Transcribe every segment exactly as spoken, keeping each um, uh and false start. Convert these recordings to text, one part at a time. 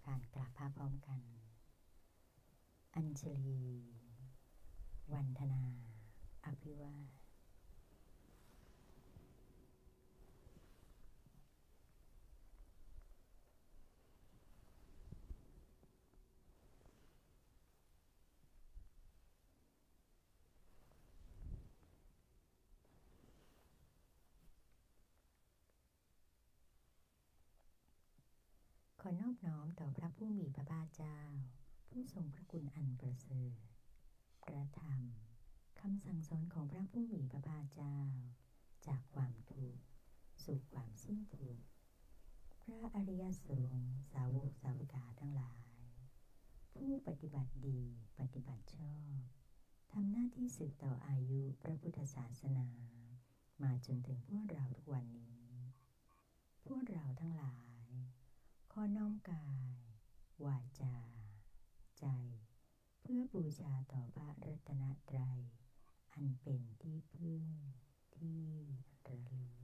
การกราบพระพร้อมกันอัญชลีวันธนาอภิวาทขอนอบน้อมต่อพระผู้มีพระภาคเจ้าผู้ทรงพระคุณอันประเสริฐพระธรรมคำสั่งสอนของพระผู้มีพระภาคเจ้าจากความทุกข์สู่ความสิ้นทุกข์พระอริยสงฆ์สาวกสาวิกาทั้งหลายผู้ปฏิบัติดีปฏิบัติชอบทำหน้าที่สืบต่ออายุพระพุทธศาสนามาจนถึงพวกเราทุกวันนี้พวกเราทั้งหลายขอน้อมกายวาจาใจเพื่อบูชาต่อพระรัตนตรัยอันเป็นที่พึ่งที่ระลึก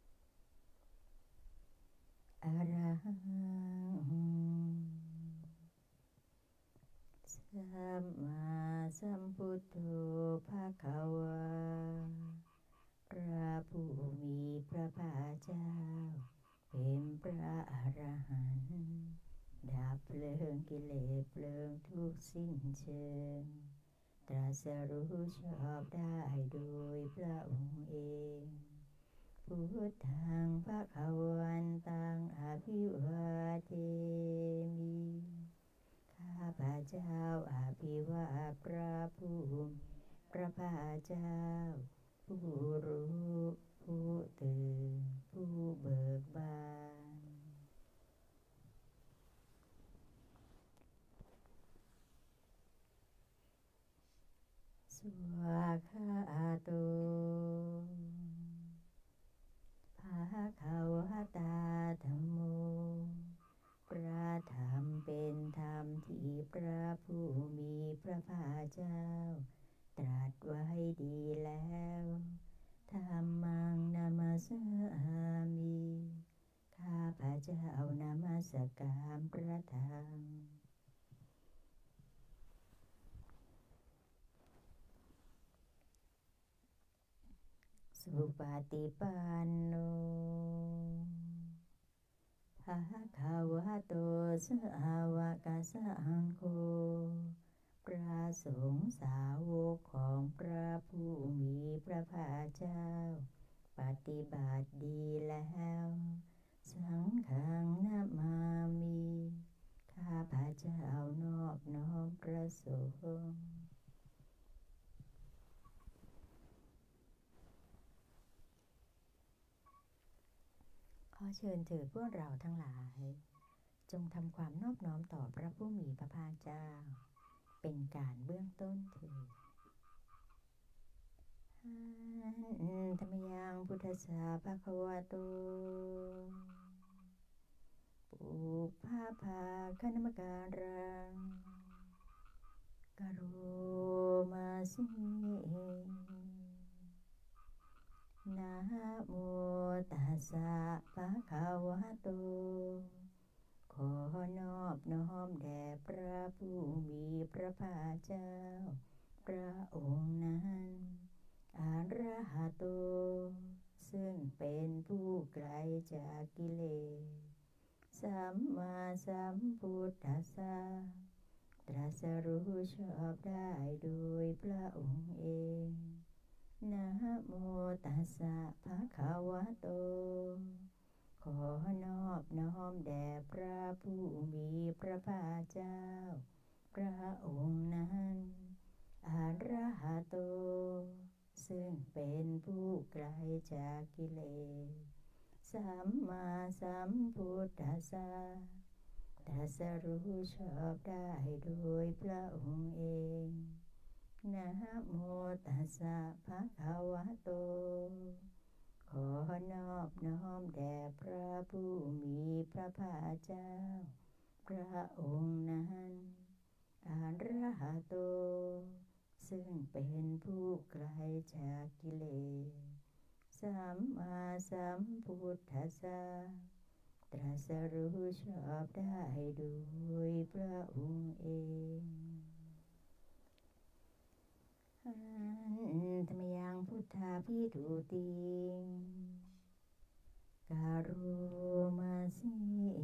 อะระหังสัมมาสัมพุทโธภควาพระผู้มีพระภาคเจ้าเป็นพระอรหันต์ดับเพลิงกิเลสเพลิงทุกข์สิ้นเชิงตรัสรู้ชอบได้โดยพระองค์เองพุทธังภวันตังอภิวาเทมิข้าพระเจ้าอภิวาทพระผู้มีพระภาคเจ้าผู้รู้ผู้ตื่นผู้เบิกบานสวากขาโตภะคะวะตาธัมโมพระธรรมเป็นธรรมที่พระผู้มีพระภาคเจ้าตรัสไว้ดีแล้วธัมมังนามัสสามิข้าพระเจ้านมัสการพระธรรมสุปฏิปันโนภะคะวะโตสาวกสังโฆพระสงฆ์สาวกของพระผู้มีพระภาคเจ้าปฏิบัติดีแล้วสังฆังนะมามิข้าพระเจ้านอบน้อมพระสงฆ์ขอเชิญเถิดพวกเราทั้งหลายจงทำความนอบน้อมต่อพระผู้มีพระภาคเจ้าเป็นการเบื้องต้นเถิดธัมมยังพุทธัสสะภะคะวะโตปุพพะภาคะนมัสการังกะโรมาสินะโมตัสสะภะคะวะโตขอนอบน้อมแด่พระผู้มีพระภาคเจ้าพระองค์นั้นอะระหะโตซึ่งเป็นผู้ไกลจากกิเลสสัมมาสัมพุทธัสสะตรัสรู้ชอบได้โดยพระองค์เองนะโมตัสสะภะคะวะโตขอนอบน้อมแด่พระผู้มีพระภาคเจ้าพระองค์นั้นอะระหะโตซึ่งเป็นผู้ไกลจากกิเลสสัมมาสัมพุทธัสสะตรัสรู้ชอบได้โดยพระองค์เองนะโมตัสสะภะคะวะโตขอนอบน้อมแด่พระผู้มีพระภาคเจ้าพระองค์นั้นอะระหะโตซึ่งเป็นผู้ไกลจากกิเลสสัมมาสัมพุทธัสสะตรัสรู้ชอบได้โดยพระองค์เองอันธรรมยังพุทธาภิทุติงการุมาสิ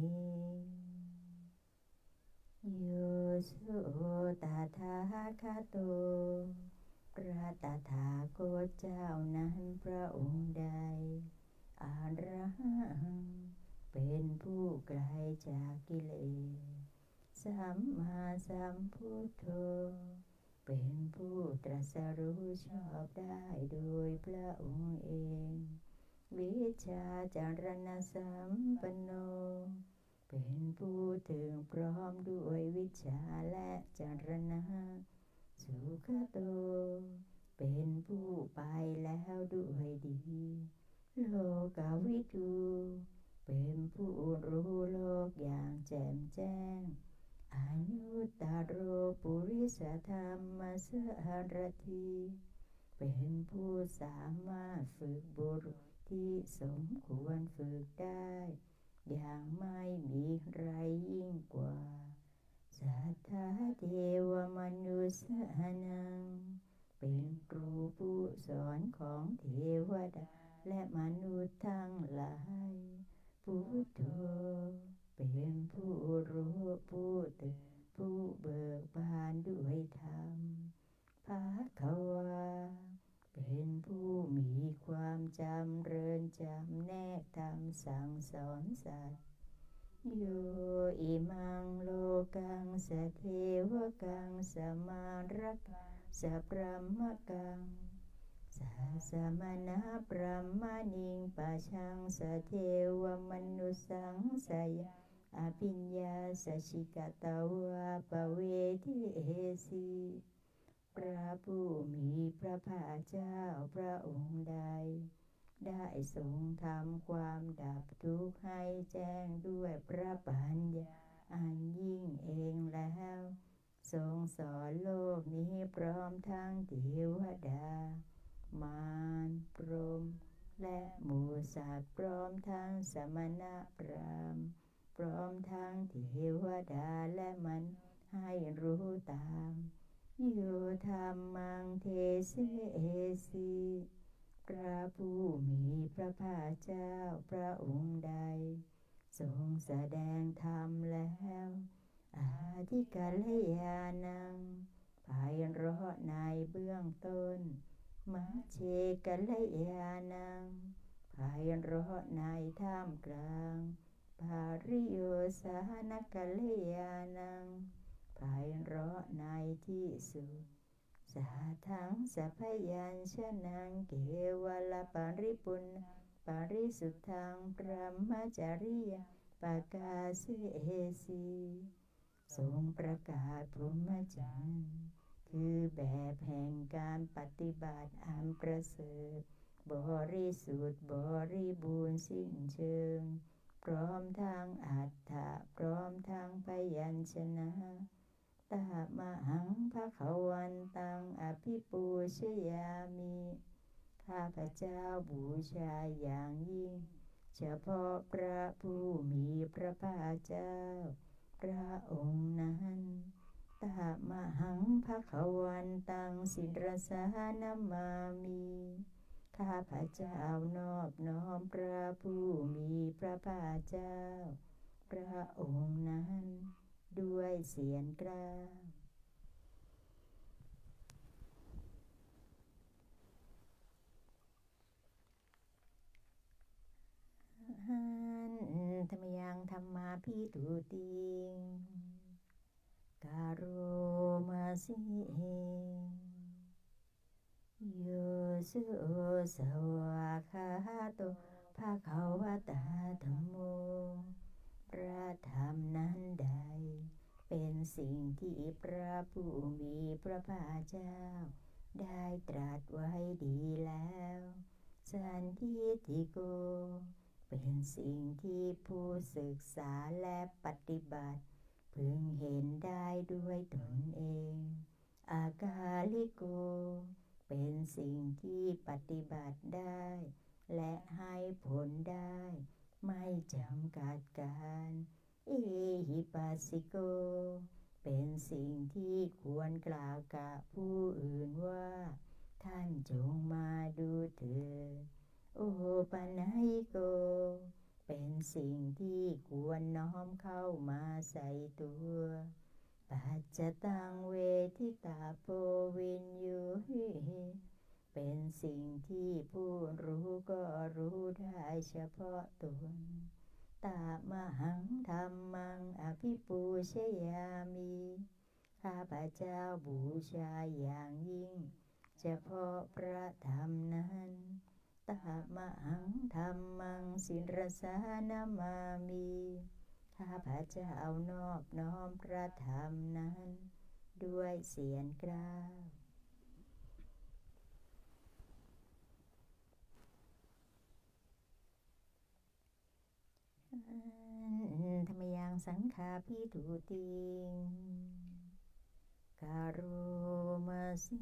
โยสุตถาคโตพระตถาคตเจ้านั้นพระองค์ใดอะระหังเป็นผู้ไกลจากกิเลสสัมมาสัมพุทโธเป็นผู้ตรัสรู้ชอบได้โดยพระองค์เองวิชชาจารณสัมปันโนเป็นผู้ถึงพร้อมด้วยวิชชาและจารณะสุขโตเป็นผู้ไปแล้วด้วยดีโลกวิทูเป็นผู้รู้โลกอย่างแจ่มแจ้งอนุตตโรปุริสธรรมสารถีเป็นผู้สามารถฝึกบุรุษที่สมควรฝึกได้อย่างไม่มีใครยิ่งกว่าสัทธาเทวมนุษย์นังเป็นครูผู้สอนของเทวดาและมนุษย์ทั้งหลายพุทโธเป็นผู้รู้ผู้ตื่นผู้เบิกบานด้วยธรรมภควาเป็นผู้มีความจำเริญจำแนกธรรมสั่งสอนสัตว์โยอิมังโลกังสเทวกังสมารกังสพรหมกังสัสมณะพรหมณิงปัจฉังสเทวมนุสังสยาอภิญญาสชิกตวะปเวทิเอสีพระผู้มีพระภาคเจ้าพระองค์ใดได้ทรงทำความดับทุกข์ให้แจ้งด้วยพระปัญญาอันยิ่งเองแล้วทรงสอนโลกนี้พร้อมทั้งเทวดามารพรหมและหมู่สัตว์พร้อมทั้งสมณะพราหมณ์พร้อมทั้งเทวดาและมนุษย์ให้รู้ตามโยธรรมังเทเสสีพระผู้มีพระภาคเจ้าพระองค์ใดทรงแสดงธรรมแล้วอาทิกัลยาณังไพเราะในเบื้องต้นมัชฌิกัลยาณังไพเราะในท่ามกลางภาริโยสานกัลยาณังไพเราะในที่สุดสาทังสัพยัญชนะเกวลปริปุณปริสุทธังพรหมจริยาปกาเสสีทรงประกาศพรหมจรรย์คือแบบแห่งการปฏิบัติอันประเสริฐบริสุทธิ์บริบูรณ์สิ้นเชิงพร้อมทั้งอัตถะพร้อมทั้งพยัญชนะตามหังภควันตังอภิปูชยามิข้าพเจ้าบูชาอย่างยิ่งเฉพาะพระผู้มีพระภาคเจ้าพระองค์นั้นตามหังภควันตังสิรสานามามิข้าพเจ้านอบน้อมพระผู้มีพระภาคเจ้าพระองค์นั้นด้วยเสียงกล้าวหันธรรมยังธรรมาภิทุติงการุมาสิโยสุสวะคาโตภะคะวะตาธัมโมพระธรรมนั้นใดเป็นสิ่งที่พระผู้มีพระภาคเจ้าได้ตรัสไว้ดีแล้วสันทิฏฐิโกเป็นสิ่งที่ผู้ศึกษาและปฏิบัติพึงเห็นได้ด้วยตนเองอากาลิโกเป็นสิ่งที่ปฏิบัติได้และให้ผลได้ไม่จำกัดการเอหิปัสสิโกเป็นสิ่งที่ควรกล่าวกับผู้อื่นว่าท่านจงมาดูเถิดโอปัญญิโกเป็นสิ่งที่ควรน้อมเข้ามาใส่ตัวปัจจตังเวทิตาโพวินยูหิเป็นสิ่งที่ผู้รู้ก็รู้ได้เฉพาะตนตามหังธัมมังอภิปูชยามิข้าพเจ้าบูชาอย่างยิ่งเฉพาะพระธรรมนั้นตามหังธัมมังศิรสานามามิข้าพเจ้านอบน้อมพระธรรมนั้นด้วยเสียงกล้าวธรรมยังสังฆาพิทุติงการุมาสิ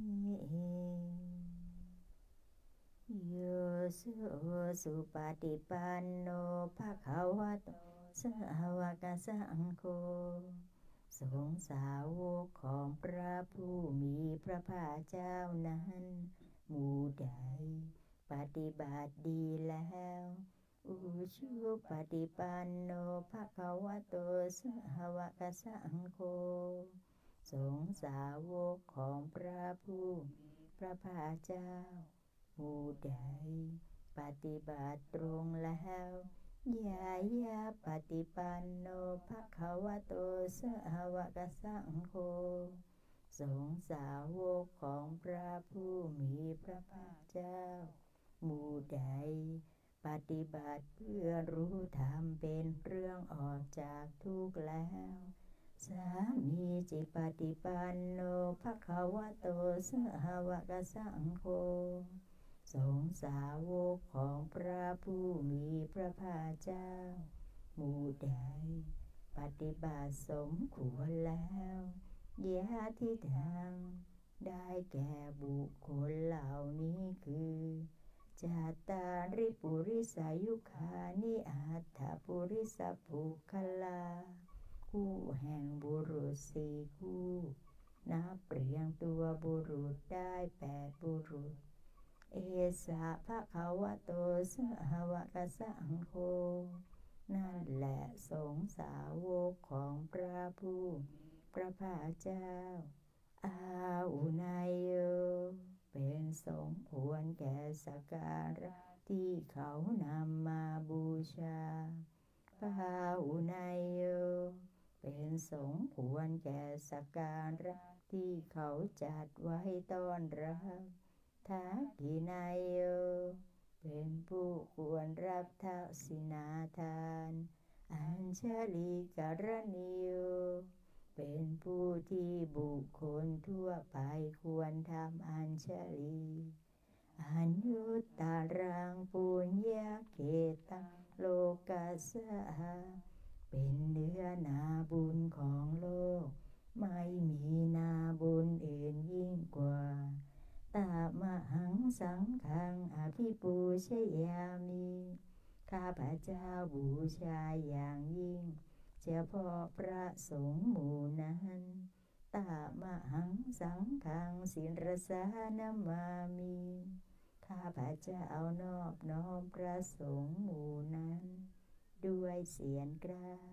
โยสุสุปฏิปันโนภะคะวะโตสาวกสังโฆสงฆ์สาวกของพระผู้มีพระภาคเจ้านั้นหมู่ใดปฏิบัติดีแล้วอุชุปฏิปันโนภะคะวะโตสาวกสังโฆสงฆ์สาวกของพระผู้มีพระภาคเจ้าหมู่ใดปฏิบัติตรงแล้วยายาปฏิปันโนภะคะวะโตสาวกสังโฆสงฆ์สาวกของพระผู้มีพระภาคเจ้าหมู่ใดปฏิบัติเพื่อรู้ธรรมเป็นเรื่องออกจากทุกข์แล้วสามีจิปฏิปันโนภะคะวะโตสาวกสังโฆสงฆ์สาวกของพระผู้มีพระภาคเจ้าหมู่ใดปฏิบัติสมควรแล้วยะทิฏฐังได้แก่บุคคลเหล่านี้คือจาตาริปุริสายุคานิอัตถปุริสปุคคลาคู่แห่งบุรุษสี่คู่นับเรียงตัวบุรุษได้แปดบุรุษเอสะภะคะวะโตสาวกสังโฆนั่นแหละสงฆ์สาวกของพระผู้พระภาคเจ้าอาอุนายโยเป็นสงฆ์ควรแก่สักการะที่เขานำมาบูชาปาอุนายโยเป็นสงฆ์ควรแก่สักการะที่เขาจัดไว้ต้อนรับทักขินายโยเป็นผู้ควรรับทักษิณาทานอัญชลีกรณีโยเป็นผู้ที่บุคคลทั่วไปควรทำอัญชลีอัญยุตตารังปุญญาเขตังโลกัสสะเป็นเนื้อนาบุญของโลกไม่มีนาบุญอื่นยิ่งกว่าตามหังสังฆังอภิปูชยามิข้าพเจ้าบูชาอย่างยิ่งเฉพาะพระสงฆ์หมู่นั้นตามหังสังฆังศิรสานามามิข้าพเจ้านอบน้อมพระสงฆ์หมู่นั้นด้วยเสียงกล้าว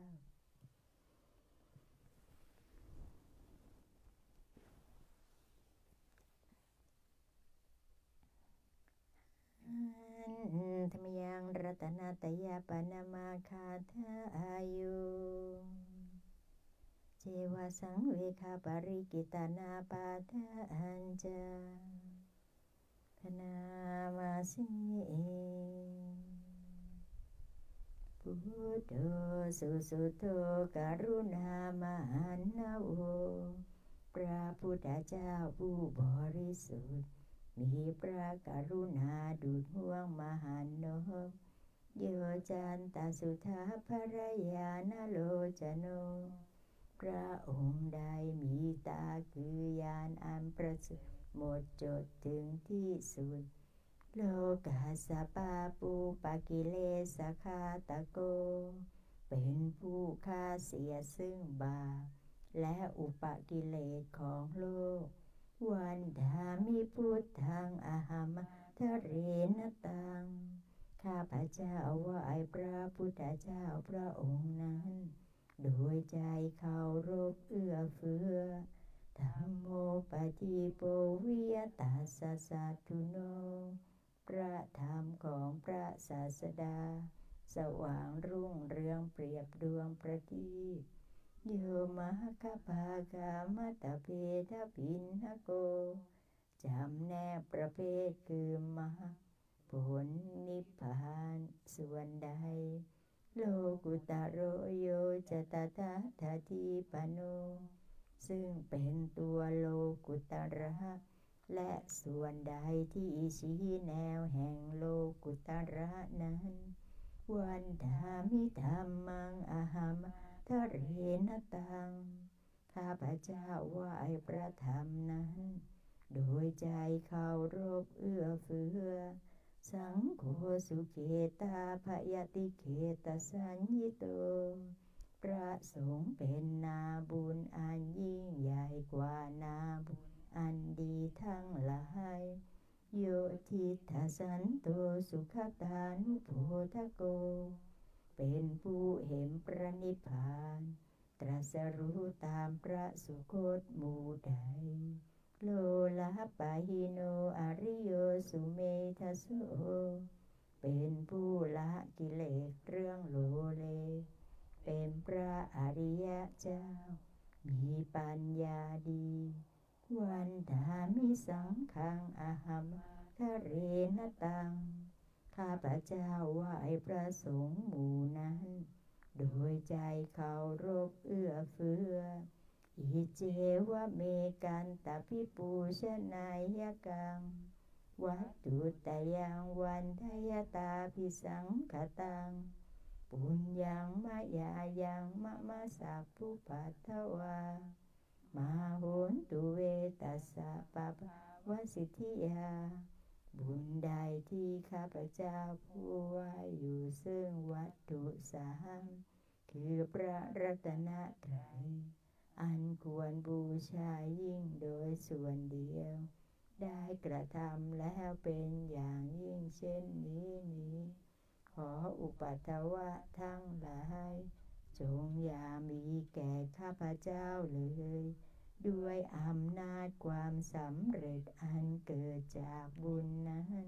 ธรรมยังรัตนาตยาปนามาคาทาอายุเจวะสังเวคาปริกิตานาปาทาอัญจาพนามาสิพุทโธสุสุโธการุณามหันนาโวพระพุทธเจ้าผู้บริสุทธิ์มีพระกรุณาดุจห่วงมหันนบโยจันตสุทาภรยานโลจโนพระองค์ใดมีตาคือญาณอันประเสริฐหมดจดถึงที่สุดโลกัสสปาปูปะกิเลสคาตะโกเป็นผู้ฆ่าเสียซึ่งบาปและอุปกิเลสของโลกวันดามิพุทธังอหัมทะเรนตังข้าพเจ้าไหว้พระพุทธเจ้าพระองค์นั้นโดยใจเคารพเอื้อเฟื้อธัมโมปฏิโปวิยตัสสะสัตถุโนพระธรรมของพระศาสดาสว่างรุ่งเรืองเปรียบดวงประทีปโยมะคปากามัตตเพทปินหโกจำแนกประเภทคือมรรคผลนิพพานส่วนใดโลกุตโรโยจตถาทาทีปโนซึ่งเป็นตัวโลกุตระและส่วนใดที่ชี้แนวแห่งโลกุตระนั้นวันธามิธัมมังอหัมทะเรนตังข้าพเจ้าไหว้พระธรรมนั้นโดยใจเคารพเอื้อเฟื้อสังโฆสุเขตาภยติเขตสัญญิโตพระสงฆ์เป็นนาบุญอันยิ่งใหญ่กว่านาบุญอันดีทั้งหลายโยทิทัสสันโตสุขตานุโพธโกเป็นผู้เห็นพระนิพพานตรัสรู้ตามพระสุคตหมู่ใดโลละปะหิโนอริโยสุเมทัสโสเป็นผู้ละกิเลสเรื่องโลเลเป็นพระอริยเจ้ามีปัญญาดีวันธามิสังฆังอหัมทะเรนตังข้าพเจ้าไหว้พระสงฆ์หมู่นั้นโดยใจเคารพเอื้อเฟื้ออิเจวะเมกันตพิปูชนายกังวัตถุตยังวันทยตาภิสังขตังปุญญังมะยายังมะมะสัพพุปัตถวามาโหนตุเวตัสสะปะภาวสิทธิยาบุญใดที่ข้าพเจ้าผู้ไหว้อยู่ซึ่งวัตถุสามคือพระรัตนตรัยอันควรบูชายิ่งโดยส่วนเดียวได้กระทำแล้วเป็นอย่างยิ่งเช่นนี้นี้ขออุปัฏฐวะทั้งหลายจงอย่ามีแก่ข้าพเจ้าเลยด้วยอำนาจความสำเร็จอันเกิดจากบุญนั้น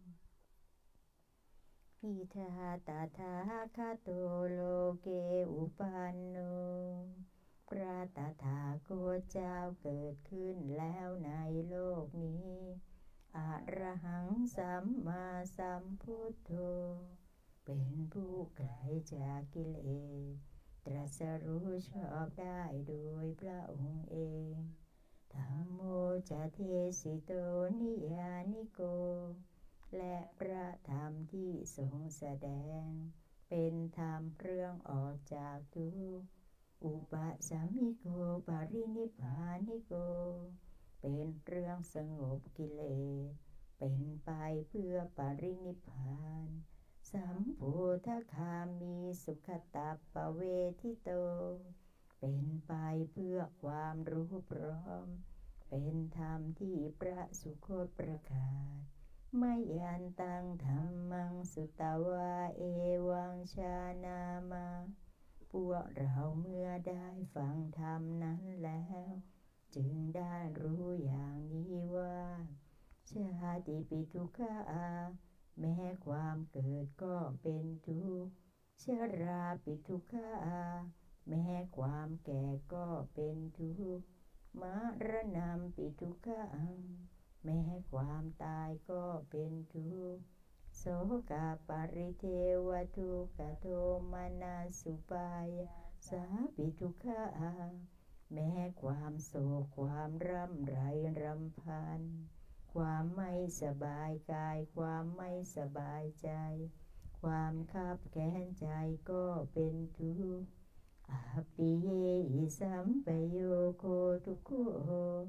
อิทาตถาคโตโลเกอุปันโนพระตถาคตเจ้าเกิดขึ้นแล้วในโลกนี้อรหังสัมมาสัมพุทโธเป็นผู้ไกลจากกิเลสตรัสรู้ชอบได้โดยพระองค์เองธัมโมจะเทสิโตนิยานิโกและพระธรรมที่ทรงแสดงเป็นธรรมเครื่องออกจากทุกข์อุปสัมมิโกปรินิพพานิโกเป็นเรื่องสงบกิเลสเป็นไปเพื่อปรินิพพานสัมโพธคามีสุขตัปปเวทิโตเป็นไปเพื่อความรู้พร้อมเป็นธรรมที่พระสุคตประกาศไม่ยันตังธรรมังสุตวาเอวังชานามาพวกเราเมื่อได้ฟังธรรมนั้นแล้วจึงได้รู้อย่างนี้ว่าชาติปิทุกขาแม้ความเกิดก็เป็นทุกข์ชราปิทุกขาแม้ความแก่ก็เป็นทุกข์มรณะปิทุกขาแม้ความตายก็เป็นทุกข์โสกปริเทวทุกขโทมนัสสุปายาสาปิทุกขาแม้ความโศกความร่ำไรรำพันความไม่สบายกายความไม่สบายใจความคับแค้นใจก็เป็นทุกข์อปิเยหิสัมปโยโคทุกโข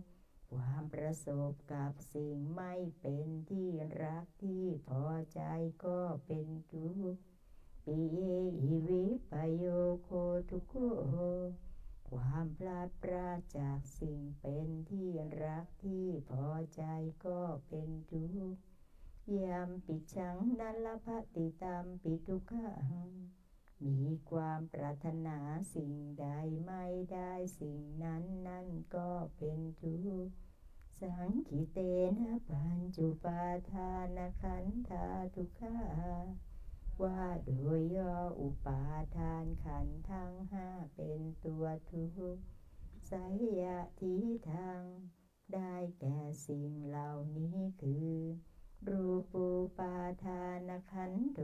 ความประสบกับสิ่งไม่เป็นที่รักที่พอใจก็เป็นทุกข์ปิเยหิวิปโยโคทุกโขความพลาดพลาดจากสิ่งเป็นที่รักที่พอใจก็เป็นทุกข์ยามปิชังนัลลภติตามปิทุกขังมีความปรารถนาสิ่งใดไม่ได้สิ่งนั้นนั่นก็เป็นทุกข์สังคิเตนะปัญจุปาทานขันธาทุกขาว่าโดยย่ออุปาทานขันธ์ทั้งห้าเป็นตัวทุกข์ไสยทิทางได้แก่สิ่งเหล่านี้คือรูปูปาทานขันโธ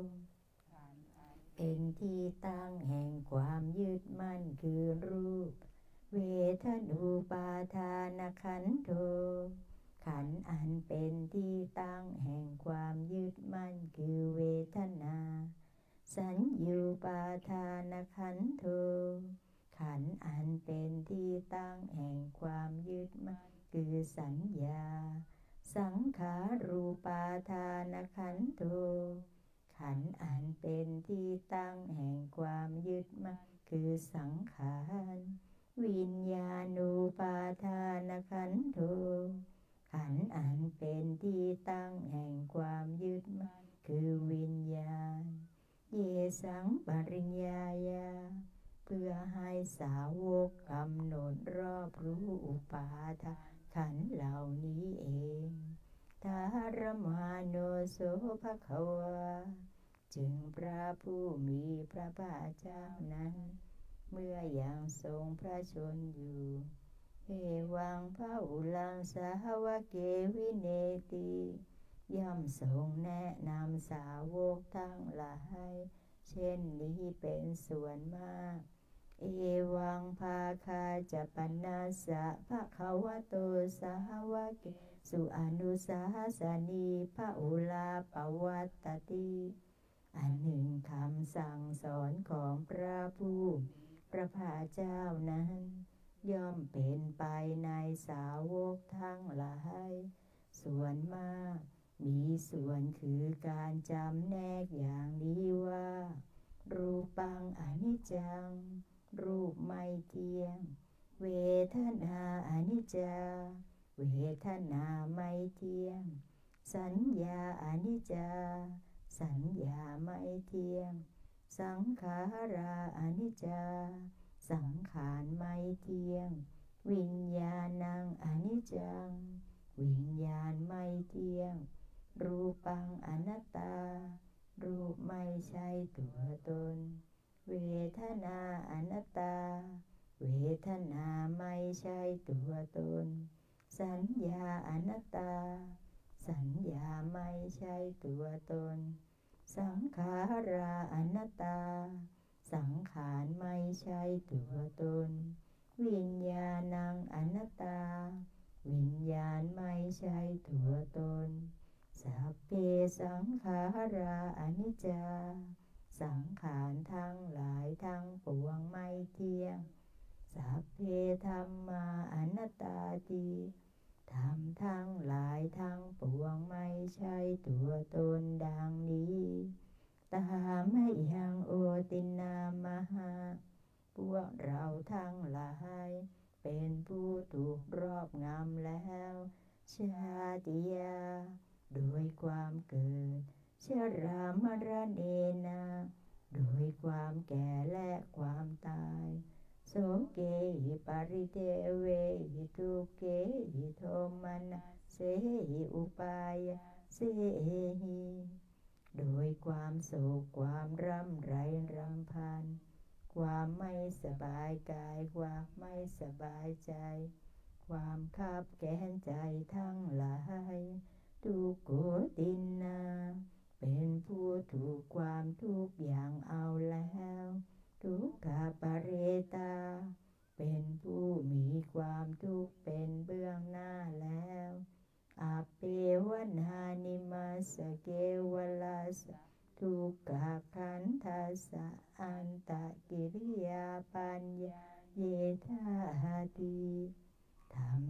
เป็นที่ตั้งแห่งความยึดมั่นคือรูปเวทนูปาทานขันโธขันธ์อันเป็นที่ตั้งแห่งความยึดมั่นคือเวทนาสัญญูปาทานขันโธขันธ์อันเป็นที่ตั้งแห่งความยึดมั่นคือสัญญาสังขารูปาทานขันโธขันธ์อันเป็นที่ตั้งแห่งความยึดมั่นคือสังขารวิญญาณูปาทานขันโธขันธ์อันเป็นที่ตั้งแห่งความยึดมั่นคือวิญญาณเยสังปริญญาญาเพื่อให้สาวกกำหนดรอบรู้อุปาทานขันธ์เหล่านี้เองทารมาโนโสภควาจึงพระผู้มีพระภาคเจ้านั้นเมื่อยังทรงพระชนอยู่เอวังพระอุลังสาวเกวิเนติย่อมทรงแนะนำสาวกทั้งหลายเช่นนี้เป็นส่วนมากเอวังภาคาจะปันนาสะภะคะวะโตสาวเกสุอนุสาสนีพระอุลาปวัตตติอันหนึ่งคำสั่งสอนของพระผู้พระภาคเจ้านั้นย่อมเป็นไปในสาวกทั้งหลายส่วนมากมีส่วนคือการจำแนกอย่างนี้ว่ารูปังอนิจจังรูปไม่เที่ยงเวทนาอนิจจาเวทนาไม่เที่ยงสัญญาอนิจจาสัญญาไม่เที่ยงสังขาราอนิจจาสังขารไม่เที่ยงวิญญาณังอนิจจังวิญญาณไม่เที่ยงรูปังอนัตตารูปไม่ใช่ตัวตนเวทนาอนัตตาเวทนาไม่ใช่ตัวตนสัญญาอนัตตาสัญญาไม่ใช่ตัวตนสังขาราอนัตตาสังขารไม่ใช่ตัวตนวิญญาณังอนัตตาวิญญาณไม่ใช่ตัวตนสัพเพสังขาราอนิจจาสังขารทั้งหลายทั้งปวงไม่เที่ยงสัพเพธัมมาอนัตตาติธรรมทั้งหลายทั้งปวงไม่ใช่ตัวตนดังนี้ตามะยังโอตินามหาพวกเราทั้งหลายเป็นผู้ถูกรอบงำแล้วชาติยาโดยความเกิดชรามรณเนนะโดยความแก่และความตายโสเกหิปริเทเวหิทุกเกหิโทมนัสเสหิอุปายาเสหิโดยความโศกความร่ำไรรำพันความไม่สบายกายความไม่สบายใจความคับแค้นใจทั้งหลายทุกโขตินนาเป็นผู้ถูกความทุกข์อย่างเอาแล้วทุกขปาเรตาเป็นผู้มีความทุกข์เป็นเบื้องหน้าแล้วอาเปวนานิมาสเกวลาสทุกขขันธัสสะอันตกิริยาปัญญาเยธาติธรรม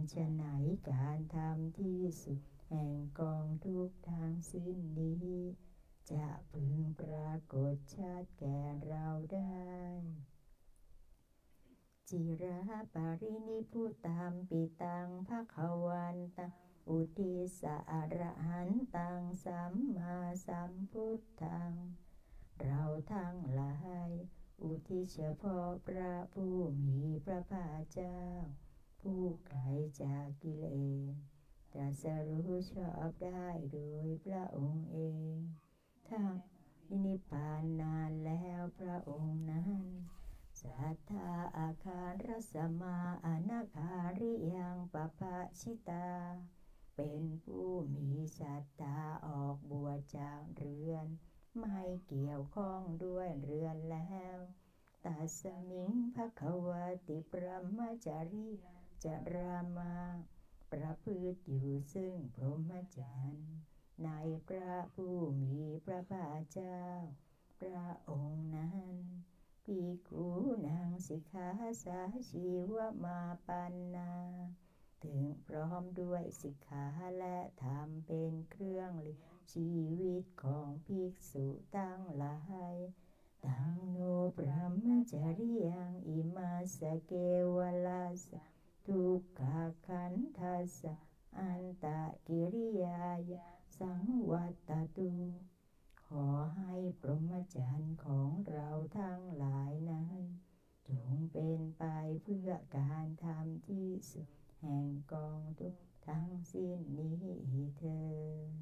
ฉะไหนการทำที่สุดแห่งกองทุกข์ทั้งสิ้นนี้จะพึงปรากฏชัดแก่เราได้จิระปารินิพุตังปิตังภคะวันตังอุทิสะอรหันตังสัมมาสัมพุทธังเราทั้งหลายอุทิศเฉพาะพระผู้มีพระภาคเจ้าผู้ไกลจากกิเลสตรัสรู้ชอบได้โดยพระองค์เองทั้งนิพพานนานแล้วพระองค์นั้นสัทธาอาคารสมาอนาคาริยังปปะชิตาเป็นผู้มีศรัทธาออกบวชจากเรือนไม่เกี่ยวข้องด้วยเรือนแล้วตัสมิงภควติปรหมจารีจรามาประพฤติอยู่ซึ่งพรหมจรรย์ในพระผู้มีพระภาคเจ้าพระองค์นั้นภิกขุนังสิกขาสาชีวมาปันนาถึงพร้อมด้วยสิกขาและธรรมเป็นเครื่องเลี้ยงชีวิตของภิกษุทั้งหลายตังโนพรหมจาริยังอิมาสเกวลาสทุกขขันธัสสะอันตะกิริยายะสังวัตตุขอให้พรหมจรรย์ของเราทั้งหลายนั้นจงเป็นไปเพื่อการทำที่สุดแห่งกองทุกข์ทั้งสิ้นนี้เถิด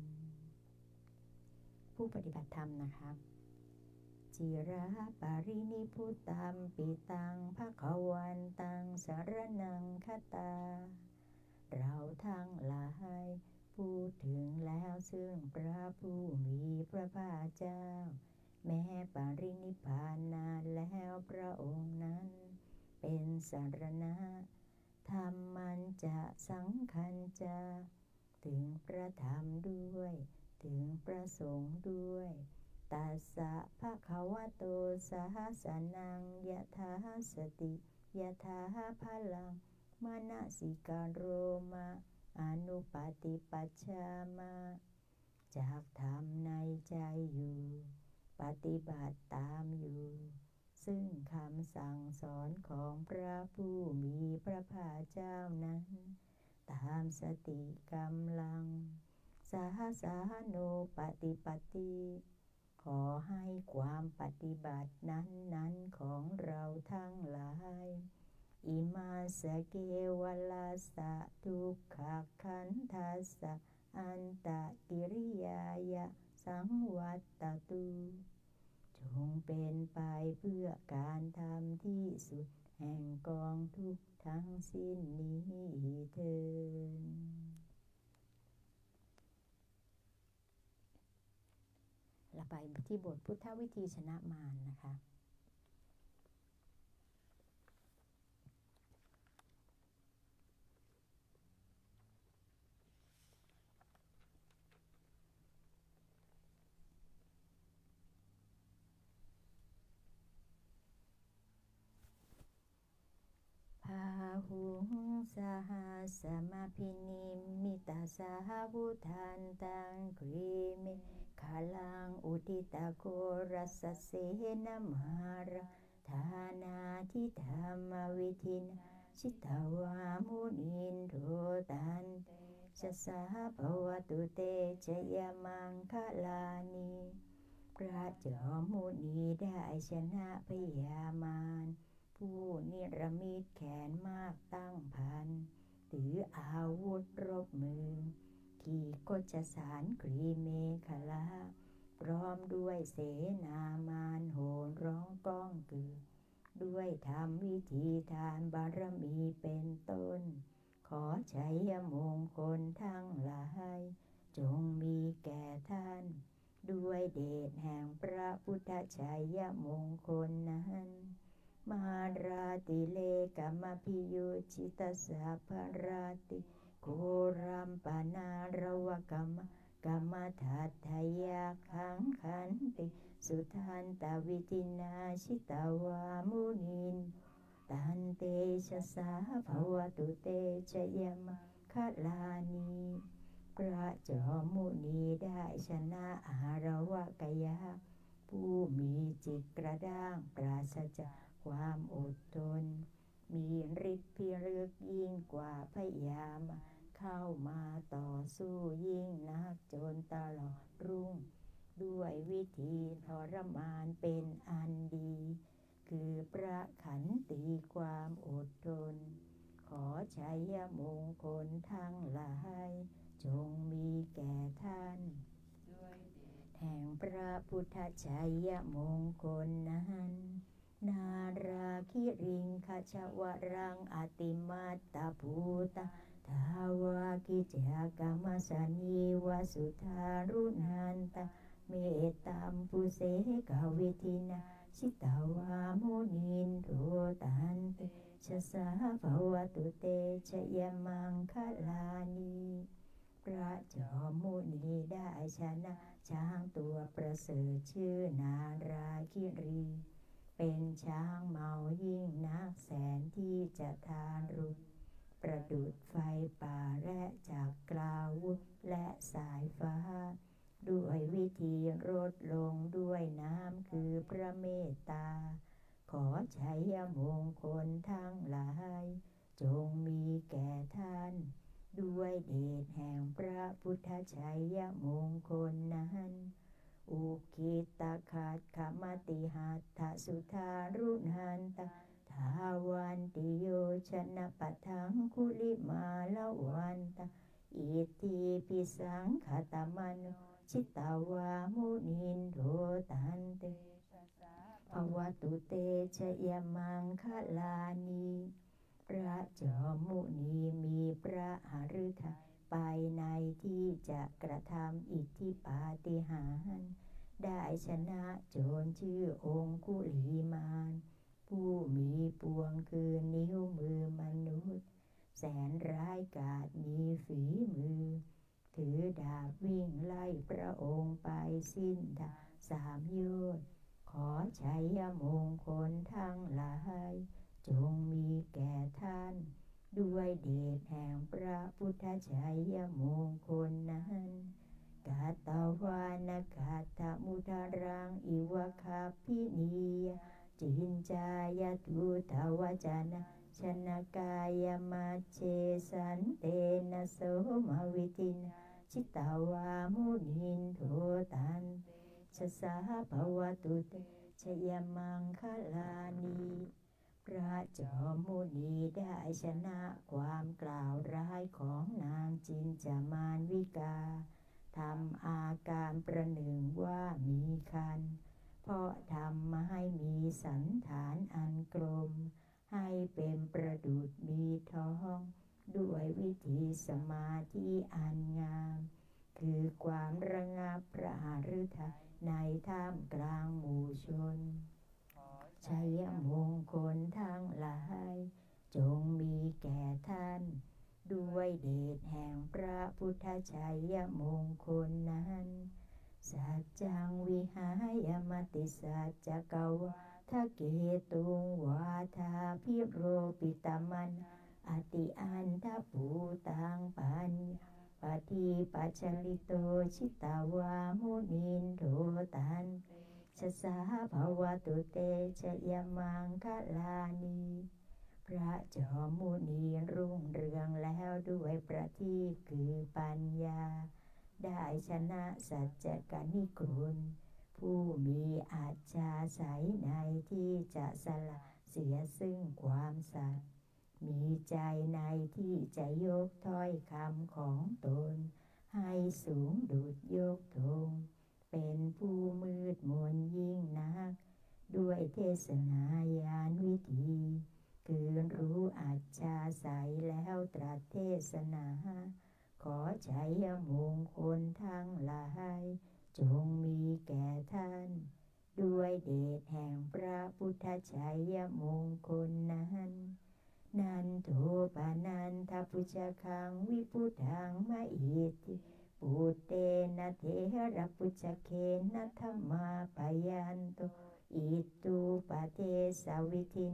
ผู้ปฏิบัติธรรมนะคะจิระปารินิพุตัมปิตังภคะวันตังสรณังคตาเราทั้งหลายพูดถึงแล้วซึ่งพระผู้มีพระภาคเจ้าแม้ปรินิพพานนานแล้วพระองค์นั้นเป็นสรณะธรรมมันจะสังคัญจะถึงพระธรรมด้วยถึงพระสงฆ์ด้วยตัสสะภะคะวะโตสหสนังยะถาสติยะถาพลังมนสิการโรมาอนุปาติปัชฌามาจากธรรมในใจอยู่ปฏิบัติตามอยู่ซึ่งคำสั่งสอนของพระผู้มีพระภาคเจ้านั้นตามสติกำลังสหสาโนปฏิปติขอให้ความปฏิบัตินั้นๆของเราทั้งหลายอิมาสเกวลาสะทุกขขันธัสสะอันตะกิริยายะสังวัตตุจงเป็นไปเพื่อการทำที่สุดแห่งกองทุกข์ทั้งสิ้นนี้เถิดเราไปที่บทพุทธวิธีชนะมารนะคะพาหุงสหัสมาพินิมิตาสหวุทันตังกรีเมขลังอุทิตาโกรัสเสนมาระธานาทิธรรมวิธินชิตาวามุนินโทตันเตชะสาภวตุเตชยมังคลานีพระจอมมุนีได้ชนะพยามารผู้นิรมิตแขนมากตั้งพันถืออาวุธรบมือขี่กจสารกรีเมขลาพร้อมด้วยเสนามารโห่ร้องก้องกือด้วยธรรมวิธีทานบารมีเป็นต้นขอชัยมงคลทั้งหลายจงมีแก่ท่านด้วยเดชแห่งพระพุทธชัยมงคลนั้นมาราติเลกัมพิยุจิตสัพพราติโครัมปนาระวะกัมกรรมทัตถยาขังขันติสุทันตวิตินาชิตาวามุนินตันเตชะสาภวตุเตชะยมังคลานีพระจอมมุนีได้ชนะอาระวะกยะผู้มีจิตกระด้างปราศจากความอดทนมีฤทธิ์พิรึกยิ่งกว่าพยามเข้ามาต่อสู้ยิ่งนักจนตลอดรุ่งด้วยวิธีทรมานเป็นอันดีคือพระขันติความอดทนขอชัยมงคลทั้งหลายจงมีแก่ท่านแห่งพระพุทธชัยมงคลนั้นนาราคิริงคชวรังอติมัตตภูตาทาวากิจกรรมสนีวสุธารุนันตเมตตัมปุเสกวิธินาชิตาวามุนินโทตันเตชะสาภวตุเตชะยมังคลานีพระจอมมุนีได้ชนะช้างตัวประเสริฐชื่อนาราคิรีเป็นช้างเมายิ่งนักแสนที่จะทารุณประดุจไฟป่าและจากกลาวุธและสายฟ้าด้วยวิธีรดลงด้วยน้ำคือพระเมตตาขอชัยมงคลทั้งหลายจงมีแก่ท่านด้วยเดชแห่งพระพุทธชัยมงคลนั้นอุคิตขัดขมติหัตถสุธารุนันตทาวันติโยชนะปัทังคุลิมาละวันตาอิติปิสังขตมโนชิตาวามุนินโทตันเตภวตุเตชะยมังคลานีพระจอมมุนีมีพระหฤทัยไปในที่จะกระทำอิทธิปาฏิหาริย์ได้ชนะโจรชื่อองคุลีมานผู้มีปวงคือนิ้วมือมนุษย์แสนร้ายกาจมีฝีมือถือดาบวิ่งไล่พระองค์ไปสิ้นทางสามโยชน์ขอชัยมงคลทั้งหลายจงมีแก่ท่านด้วยเดชแห่งพระพุทธชัยมงคลนั้นกาตวานกาตมุทารังอิวะคาพินียจินจายตุทวจนะชนะกายมัจเจสันเตนะโสมวิตินาชิตาวามุนินโทตันชะสาภวตุเตชะยมังคลานีพระจอมมุนีได้ชนะความกล่าวร้ายของนางจินจามานวิกาทำอาการประหนึ่งว่ามีคันเพราะทำมาให้มีสันฐานอันกลมให้เป็นประดุจมีท้องด้วยวิธีสมาธิอันงามคือความระงับพระหฤทัยในท่ามกลางหมู่ชนชัยมงคลทั้งหลายจงมีแก่ท่านด้วยเดชแห่งพระพุทธชัยมงคลนั้นสัจจังวิหายมติสัจจกวาทะเกตุงวาทาพิโรปิตมันอติอันทภูตังปัญปฏิปัจจลิโตชิตาวามุนินโทตันชะสาภวตุเตชะยมังคลานีพระจอมมุนีรุ่งเรืองแล้วด้วยประทีปคือปัญญาได้ชนะสัจจกนิกุลผู้มีอาจาศัยในที่จะสละเสียซึ่งความสัตย์มีใจในที่จะยกถ้อยคำของตนให้สูงดุจยกธงเป็นผู้มืดมนยิ่งนักด้วยเทศนายานวิธีคือรู้อาจาศัยแล้วตรัสเทศนาขอชัยมงคลทั้งหลายจงมีแก่ท่านด้วยเดชแห่งพระพุทธชัยมงคลนั้นนันโทปานันทปุจคังวิพุทังมะอิติปุตเตนะเทระปุจเกนะธัมมาปยันโตอิตุปะเทสวิธินา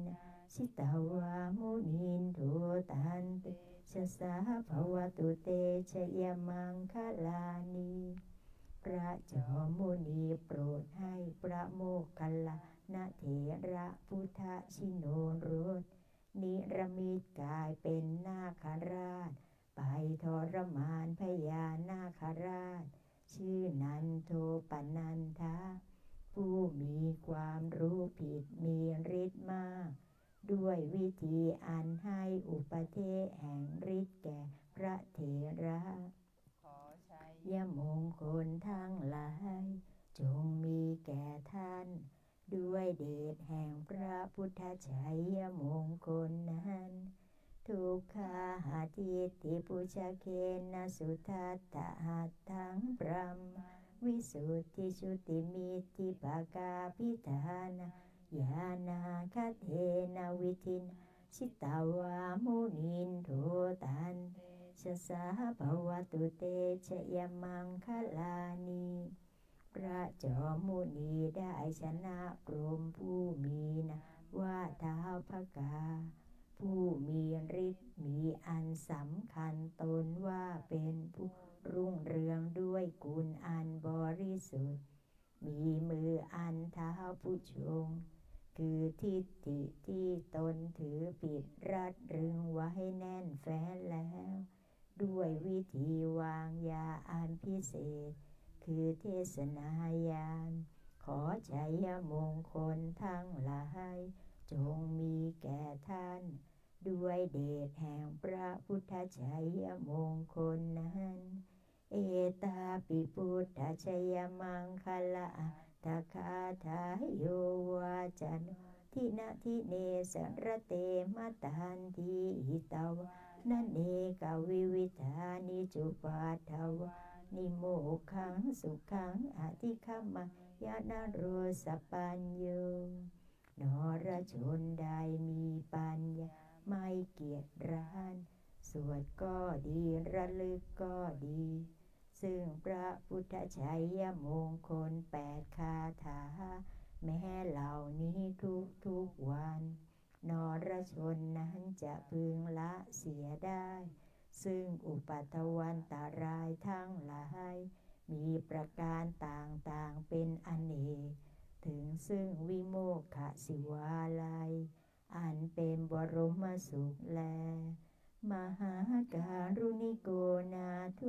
ชิตาวามุนินโทตันเตชะสาภวตุเตชะยมังคลานีพระจอมมุนีโปรดให้พระโมคคัลลานะเถระพุทธชิโนรสนิรมิตกายเป็นนาคราชไปทรมานพญานาคราชชื่อนันโทปนันทะผู้มีความรู้ผิดมีฤทธิ์มากด้วยวิธีอันให้อุปเทศแห่งฤทธิ์แก่พระเถระยมงคลทั้งหลายจงมีแก่ท่านด้วยเดชแห่งพระพุทธชัยมงคลนั้นทุกขาหาทิฏฐิปุชเกนะสุทัตตะหัตถังพรัมวิสุทธิชุติมิตติภากาพิธานะญาณาคเทนะวิธินชิตาวามุนินโทตันชะสาภวตุเตชะยมังคลานีพระจอมมุนีได้ชนะพรหมผู้มีนามว่าท้าวภกาผู้มีฤทธิ์มีอันสำคัญตนว่าเป็นผู้รุ่งเรืองด้วยกุลอันบริสุทธิ์มีมืออันเท้าผู้ชงคือทิฏฐิที่ตนถือปิดรัดรึงไว้แน่นแฟ้นแล้วด้วยวิธีวางยาอันพิเศษคือเทศนาญาณขอชัยมงคลทั้งหลายจงมีแก่ท่านด้วยเดชแห่งพระพุทธชัยมงคลนั้นเอตาปิพุทธชัยมังคลาทคาทายโยวาจันทินาทิเนสรเตมตันทีหิตาวนันเนกวิวิธานิจุปาทวานิโมขังสุขังอธิคัมมายานโรสปัญโยนรชนใดมีปัญญาไม่เกียจร้านสวดก็ดีระลึกก็ดีซึ่งพระพุทธชัยมงคลแปดคาถาแม้เหล่านี้ทุกทุกวันนรชนนั้นจะพึงละเสียได้ซึ่งอุปัฏฐวันตรายทั้งหลายมีประการต่างๆเป็นอเนกถึงซึ่งวิโมกขสิวาลัยอันเป็นบรมสุขแลมหาการุณิโกนาทุ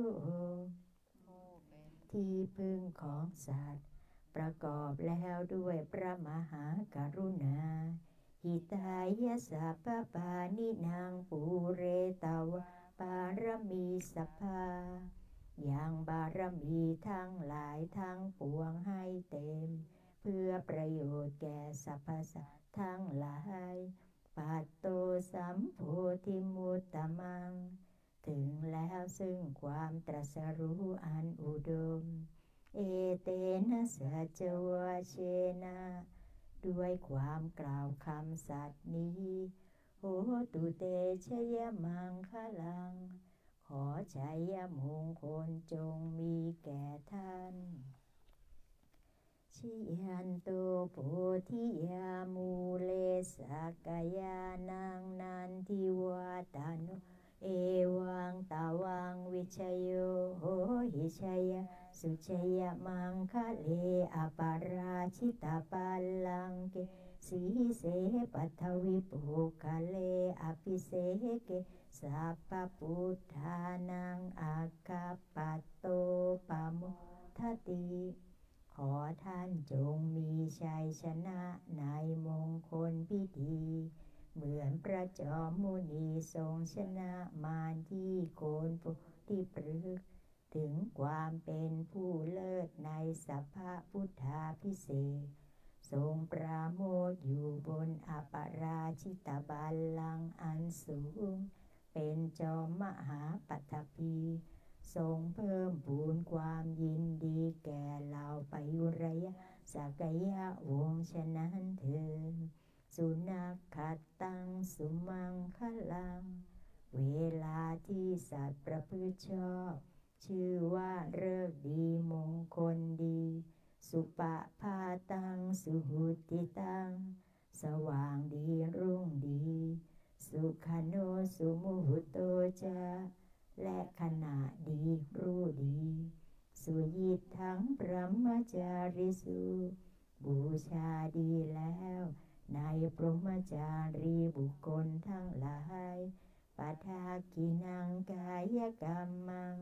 ที่พึ่งของสัตว์ประกอบแล้วด้วยพระมหากรุณาหิตายะสัพพปานินางปูเรตาวะบารมีสัพพาอย่างบารมีทั้งหลายทั้งปวงให้เต็มเพื่อประโยชน์แก่สรรพสัตว์ทั้งหลายปัตโตสัมโพธิมุตตมังถึงแล้วซึ่งความตรัสรู้อันอุดมเอเตนะสัจวะเชนะด้วยความกล่าวคำสัตย์นี้โหตุเตชะยมังคลังขอชัยมงคลจงมีแก่ท่านชิยันโตโพธิยามูเลสักกายานังนันทิวาตานุเอวังตาวังวิชโยโหหิชยสุชยมังคะเลอปาราชิตาปัลลังเกสีเสปัทวิปุคะเลอภิเสเกสัพพพุทธานังอาคาปัตโตปโมทติขอท่านจงมีชัยชนะในมงคลพิธีเหมือนพระจอมมุนีทรงชนะมารที่โคนโพธิพฤกษ์ถึงความเป็นผู้เลิศในสัพพพุทธาภิเศษกทรงปราโมทย์อยู่บนอปราชิตบัลลังก์อันสูงเป็นจอมมหาปัตถภีทรงเพิ่มพูนความยินดีแก่เหล่าปยุรยสักยะวงศ์ฉะนั้นเถิดสุนัขขัดตังสุมังคลังเวลาที่สัตว์ประพฤติชอบชื่อว่าฤกษ์ดีมงคลดีสุปะพาตังสุหุติตังสว่างดีรุ่งดีสุขโนสุมุหุโตจะและขณะดีรู้ดีสุยิตถังพระมจาริสุบูชาดีแล้วในพรหมจารีบุคคลทั้งหลายปทากินังกายกรรมัง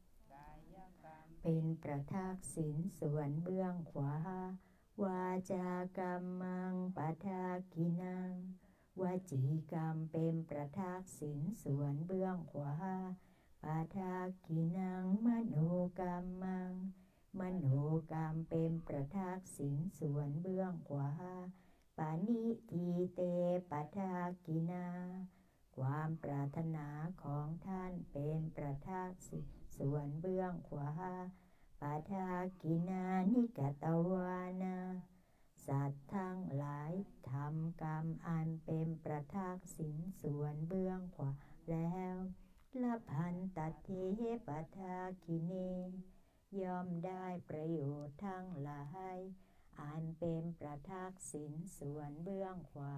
เป็นประทักษิณส่วนเบื้องขวาวาจากรรมังปทากินังวจีกรรมเป็นประทักษิณส่วนเบื้องขวาปทากินังมโนกรรมังมโนกรรมเป็นประทักษิณส่วนเบื้องขวาปานิทีเตปทากินาความปรารถนาของท่านเป็นประทักษิณส่วนเบื้องขวาปทากินานิกตวานาสัตว์ทั้งหลายทำกรรมอันเป็นประทักษิณส่วนเบื้องขวาแล้วละพันตเทปทากิเนย่อมได้ประโยชน์ทั้งหลายอันเป็นประทักษิณส่วนเบื้องขวา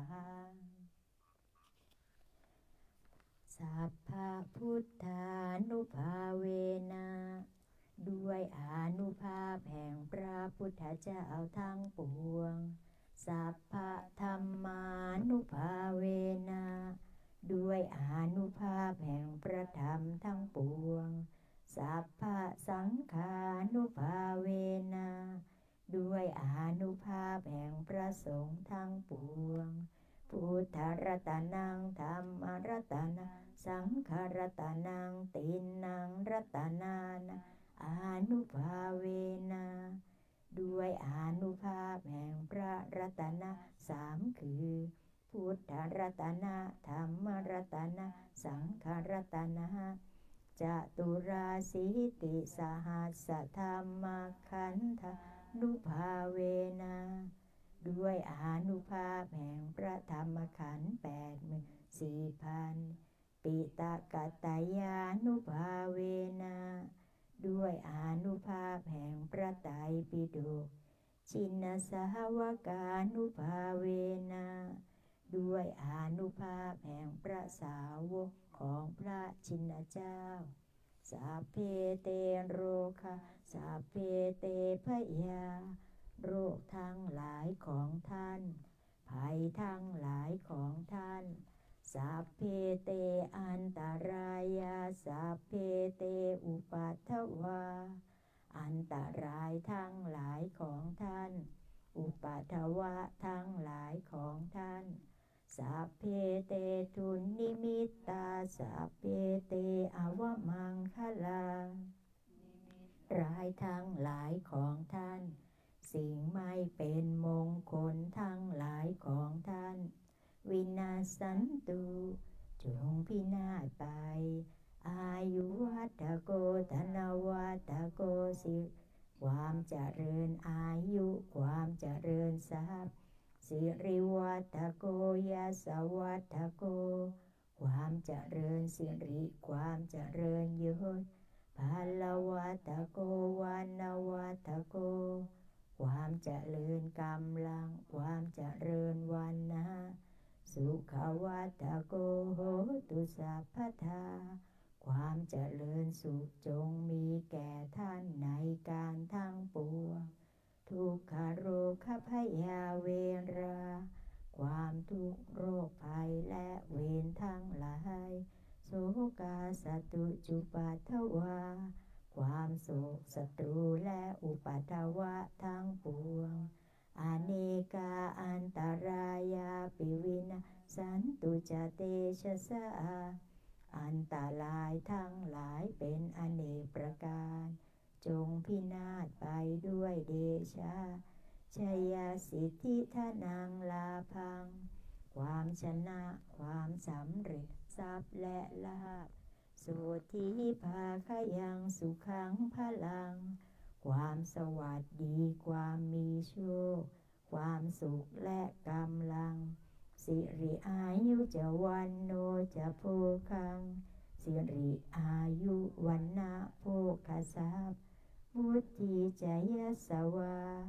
สัพพะพุทธานุภาเวนะด้วยอานุภาพแห่งพระพุทธเจ้าทั้งปวงสัพพะธัมมานุภาเวนะด้วยอานุภาพแห่งพระธรรมทั้งปวงสัพพะสังฆานุภาเวนะด้วยอานุภาพแห่งพระสงฆ์ทั้งปวงพุทธรัตนังธัมมรัตนังสังฆรัตนังตินนังรัตนานะอานุภาเวนะด้วยอานุภาพแห่งพระรัตนะสามคือพุทธรัตนะธัมมรัตนะสังฆรัตนะจตุราสีติสหัสสธรรมขันธานุภาเวนะด้วยอานุภาพแห่งพระธรรมขันธ์แปดหมื่นสี่พันปิตกัตตายานุภาเวนะด้วยอานุภาพแห่งพระไตรปิฎกชินสาวกานุภาเวนะด้วยอานุภาพแห่งพระสาวกของพระชินเจ้าสัพเพเตโรคะสัพเพเตพยาโรคทั้งหลายของท่านภัยทั้งหลายของท่านสัพเพเตอันตรายาสัพเพเตอุปัฏฐวาอันตรายทั้งหลายของท่านอุปัฏฐวะทั้งหลายของท่านสัพเพเตทุนนิมิตตาสัพเพเตอวมังคลาร้ายทั้งหลายของท่านสิ่งไม่เป็นมงคลทั้งหลายของท่านวินาศสันตุจงพินาศไปอายุวัฏโกธนวัฏโกสิความเจริญอายุความเจริญทรัพย์สิริวัฏโกยสวัฏโกความเจริญสิริความเจริญยศภาลวัฏโกวานวัฏโกความเจริญกำลังความเจริญวันนะสุขวัฏโกโหตุสัพพทาความเจริญสุขจงมีแก่ท่านในการทั้งปวงทุกขโรคพยาเวราความทุกข์โรคภัยและเวรทั้งหลายโศกาสตุจุปัฏฐวาความโศกศัตรูและอุปัฏฐวะทั้งปวงอเนกาอันตรายาปิวินาสันตุจเตชะสะอันตรายทั้งหลายเป็นอเนกประการจงพินาศไปด้วยเดชะชัยสิทธิทนังลาภังความชนะความสำเร็จทรัพย์และลาภโสธิภาคยังสุขังพลังความสวัสดีความมีโชคความสุขและกำลังสิริอายุจะวันโนจะโภคังสิริอายุวันนะโภคทรัพย์พุทธิจยสวาค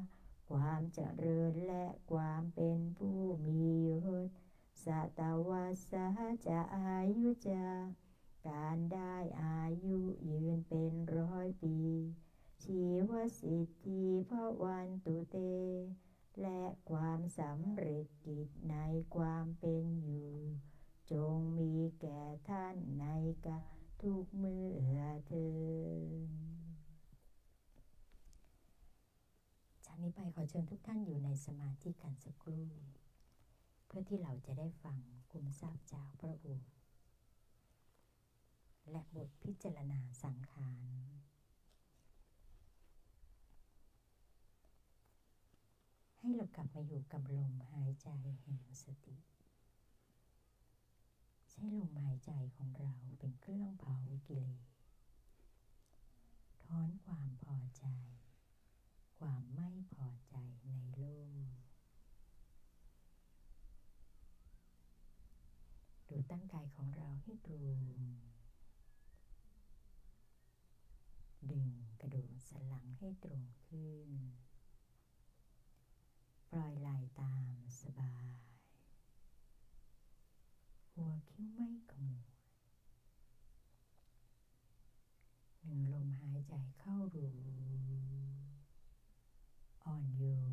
ความเจริญและความเป็นผู้มียศสัตวาสาจะอายุจะการได้อายุยืนเป็นร้อยปีชีวสิทธิภวันตุเตและความสำเร็จกิจในความเป็นอยู่จงมีแก่ท่านในกาลทุกเมื่อเทินจากนี้ไปขอเชิญทุกท่านอยู่ในสมาธิกันสักครู่เพื่อที่เราจะได้ฟังคุมทรัพย์จากพระโอษฐ์และบทพิจารณาสังขารให้เรากลับมาอยู่กับลมหายใจแห่งสติใช้ลมหายใจของเราเป็นเครื่องเผากิเลสถอนความพอใจความไม่พอใจในโลกดูตั้งกายของเราให้ตรงดึงกระดูกสันหลังให้ตรงขึ้นปล่อยไหล่ตามสบายหัวคิ้วไม่ขมวดหนึ่งลมหายใจเข้ารู้อ่อนโยน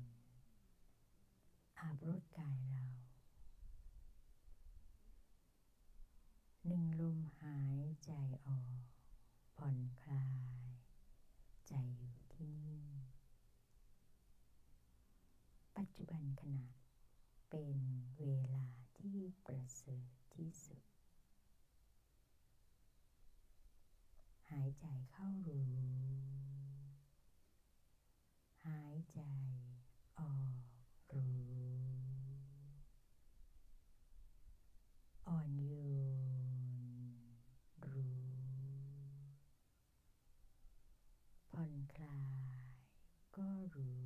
อาบรดกายเราหนึ่งลมหายใจออกผ่อนคลายใจอยู่ที่นี่ปัจจุบันขณะเป็นเวลาที่ประเสริฐที่สุดหายใจเข้ารู้หายใจออกรู้อ่อนโยนรู้ผ่อนคลายก็รู้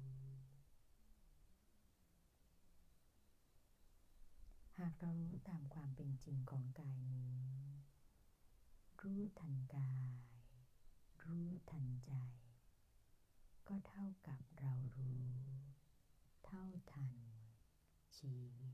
หากเรารู้ตามความเป็นจริงของกายนี้รู้ทันกายรู้ทันใจก็เท่ากับเรารู้เท่าทันชีวิต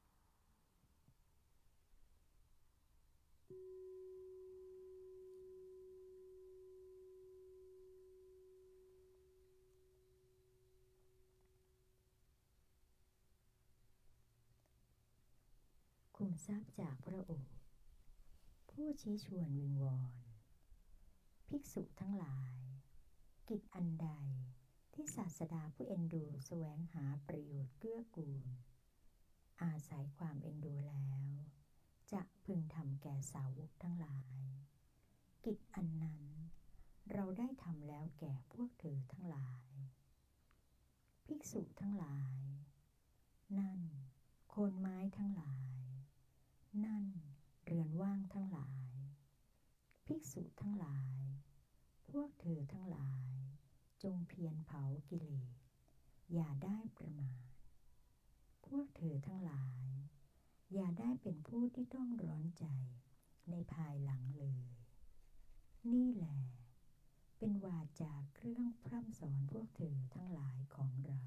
คุมทรัพย์จากพระโอษฐ์ผู้ชี้ชวนวิงวอนภิกษุทั้งหลายกิจอันใดที่ศาสดาผู้เอ็นดูแสวงหาประโยชน์เกื้อกูลอาศัยความเอ็นดูแล้วจะพึงทำแก่สาวกทั้งหลายกิจอันนั้นเราได้ทำแล้วแก่พวกเธอทั้งหลายภิกษุทั้งหลายนั่นโคนไม้ทั้งหลายนั่นเรือนว่างทั้งหลายภิกษุทั้งหลายพวกเธอทั้งหลายจงเพียรเผากิเลสอย่าได้ประมาทพวกเธอทั้งหลายอย่าได้เป็นผู้ที่ต้องร้อนใจในภายหลังเลยนี่แหละเป็นวาจาเครื่องพร่ำสอนพวกเธอทั้งหลายของเรา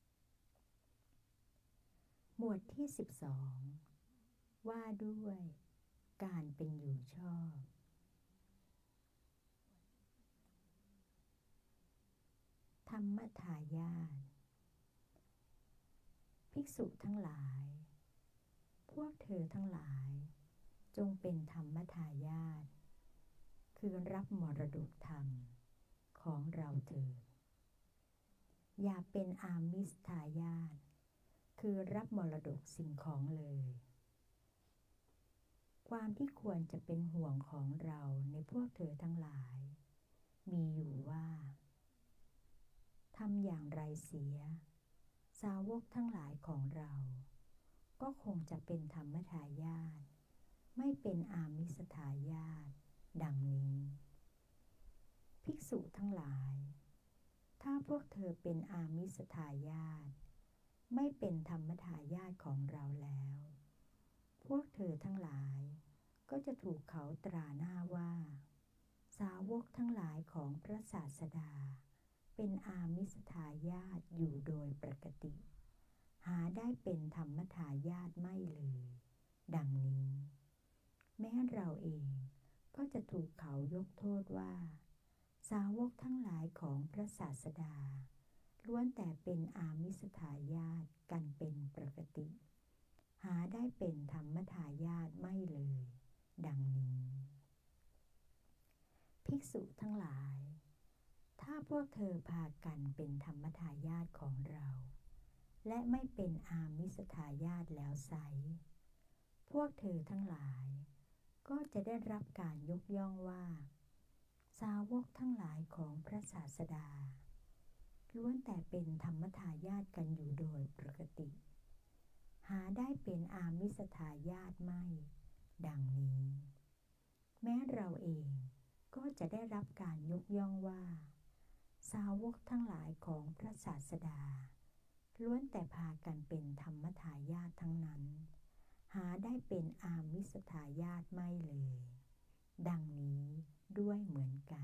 หมวดที่สิบสองว่าด้วยการเป็นอยู่ชอบธรรมทายาทภิกษุทั้งหลายพวกเธอทั้งหลายจงเป็นธรรมทายาทคือรับมรดกธรรมของเราเถิดอย่าเป็นอามิสทายาทคือรับมรดกสิ่งของเลยความที่ควรจะเป็นห่วงของเราในพวกเธอทั้งหลายมีอยู่ว่าทำอย่างไรเสียสาวกทั้งหลายของเราก็คงจะเป็นธรรมทายาทไม่เป็นอามิสทายาทดังนี้ภิกษุทั้งหลายถ้าพวกเธอเป็นอามิสทายาทไม่เป็นธรรมทายาทของเราแล้วพวกเธอทั้งหลายก็จะถูกเขาตราหน้าว่าสาวกทั้งหลายของพระศาสดาเเป็นอามิสทายาทอยู่โดยปกติหาได้เป็นธรรมทายาทไม่เลยดังนี้แม้เราเองก็จะถูกเขายกโทษว่าสาวกทั้งหลายของพระศาสดาล้วนแต่เป็นอามิสทายาทกันเป็นปกติหาได้เป็นธรรมทายาทไม่เลยดังนี้ภิกษุทั้งหลายถ้าพวกเธอพากันเป็นธรรมทายาทของเราและไม่เป็นอามิสทายาทแล้วไซร้พวกเธอทั้งหลายก็จะได้รับการยกย่องว่าสาวกทั้งหลายของพระศาสดาล้วนแต่เป็นธรรมทายาทกันอยู่โดยปกติหาได้เป็นอามิสทายาทไม่ดังนี้แม้เราเองก็จะได้รับการยกย่องว่าสาวกทั้งหลายของพระศาสดาล้วนแต่พากันเป็นธรรมทายาททั้งนั้นหาได้เป็นอามิสทายาทไม่เลยดังนี้ด้วยเหมือนกัน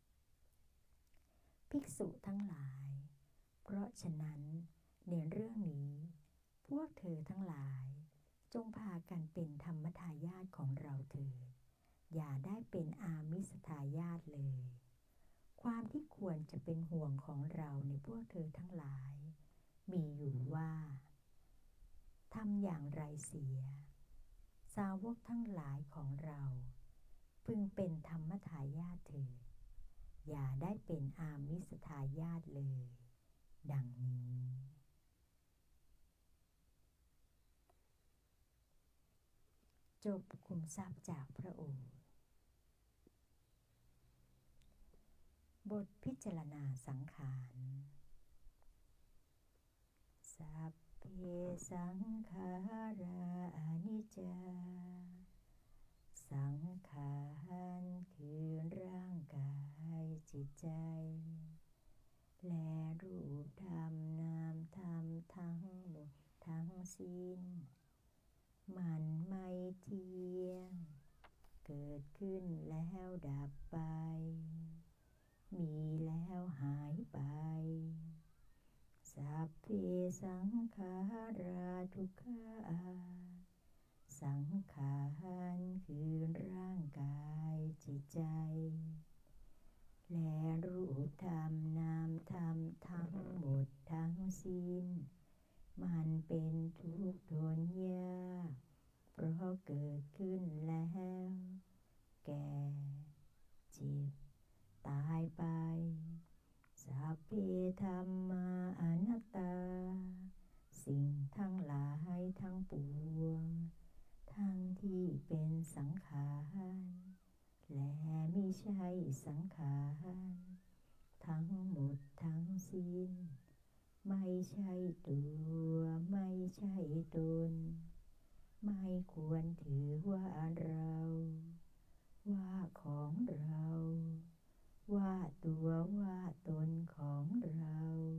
ภิกษุทั้งหลายเพราะฉะนั้นในเรื่องนี้พวกเธอทั้งหลายจงพากันเป็นธรรมทายาทของเราเถิดอย่าได้เป็นอามิสทายาทเลยความที่ควรจะเป็นห่วงของเราในพวกเธอทั้งหลายมีอยู่ว่าทำอย่างไรเสียสาวกทั้งหลายของเราพึงเป็นธรรมทายาทเถิดอย่าได้เป็นอามิสทายาทเลยดังนี้จบคุมทรัพย์จากพระโอษฐ์บทพิจารณาสังขารสัพเพสังขาราอนิจจาสังขารคือร่างกายจิตใจและรูปธรรมนามธรรมทั้งหมดทั้งสิ้นมันไม่เที่ยงเกิดขึ้นแล้วดับไปมีแล้วหายไปสัพเพสังขาราทุกขาสังขารคือร่างกายจิตใจและรูปธรรมนามธรรมทั้งหมดทั้งสิ้นมันเป็นทุกข์ทนยากเพราะเกิดขึ้นแล้วแก่เจ็บตายไปสัพเพธัมมาอนัตตาสิ่งทั้งหลายทั้งปวงทั้งที่เป็นสังขารและมิใช่สังขารทั้งหมดทั้งสิ้นไม่ใช่ตัวไม่ใช่ตนไม่ควรถือว่าเราว่าของเราว่าตัวว่าตนของเรา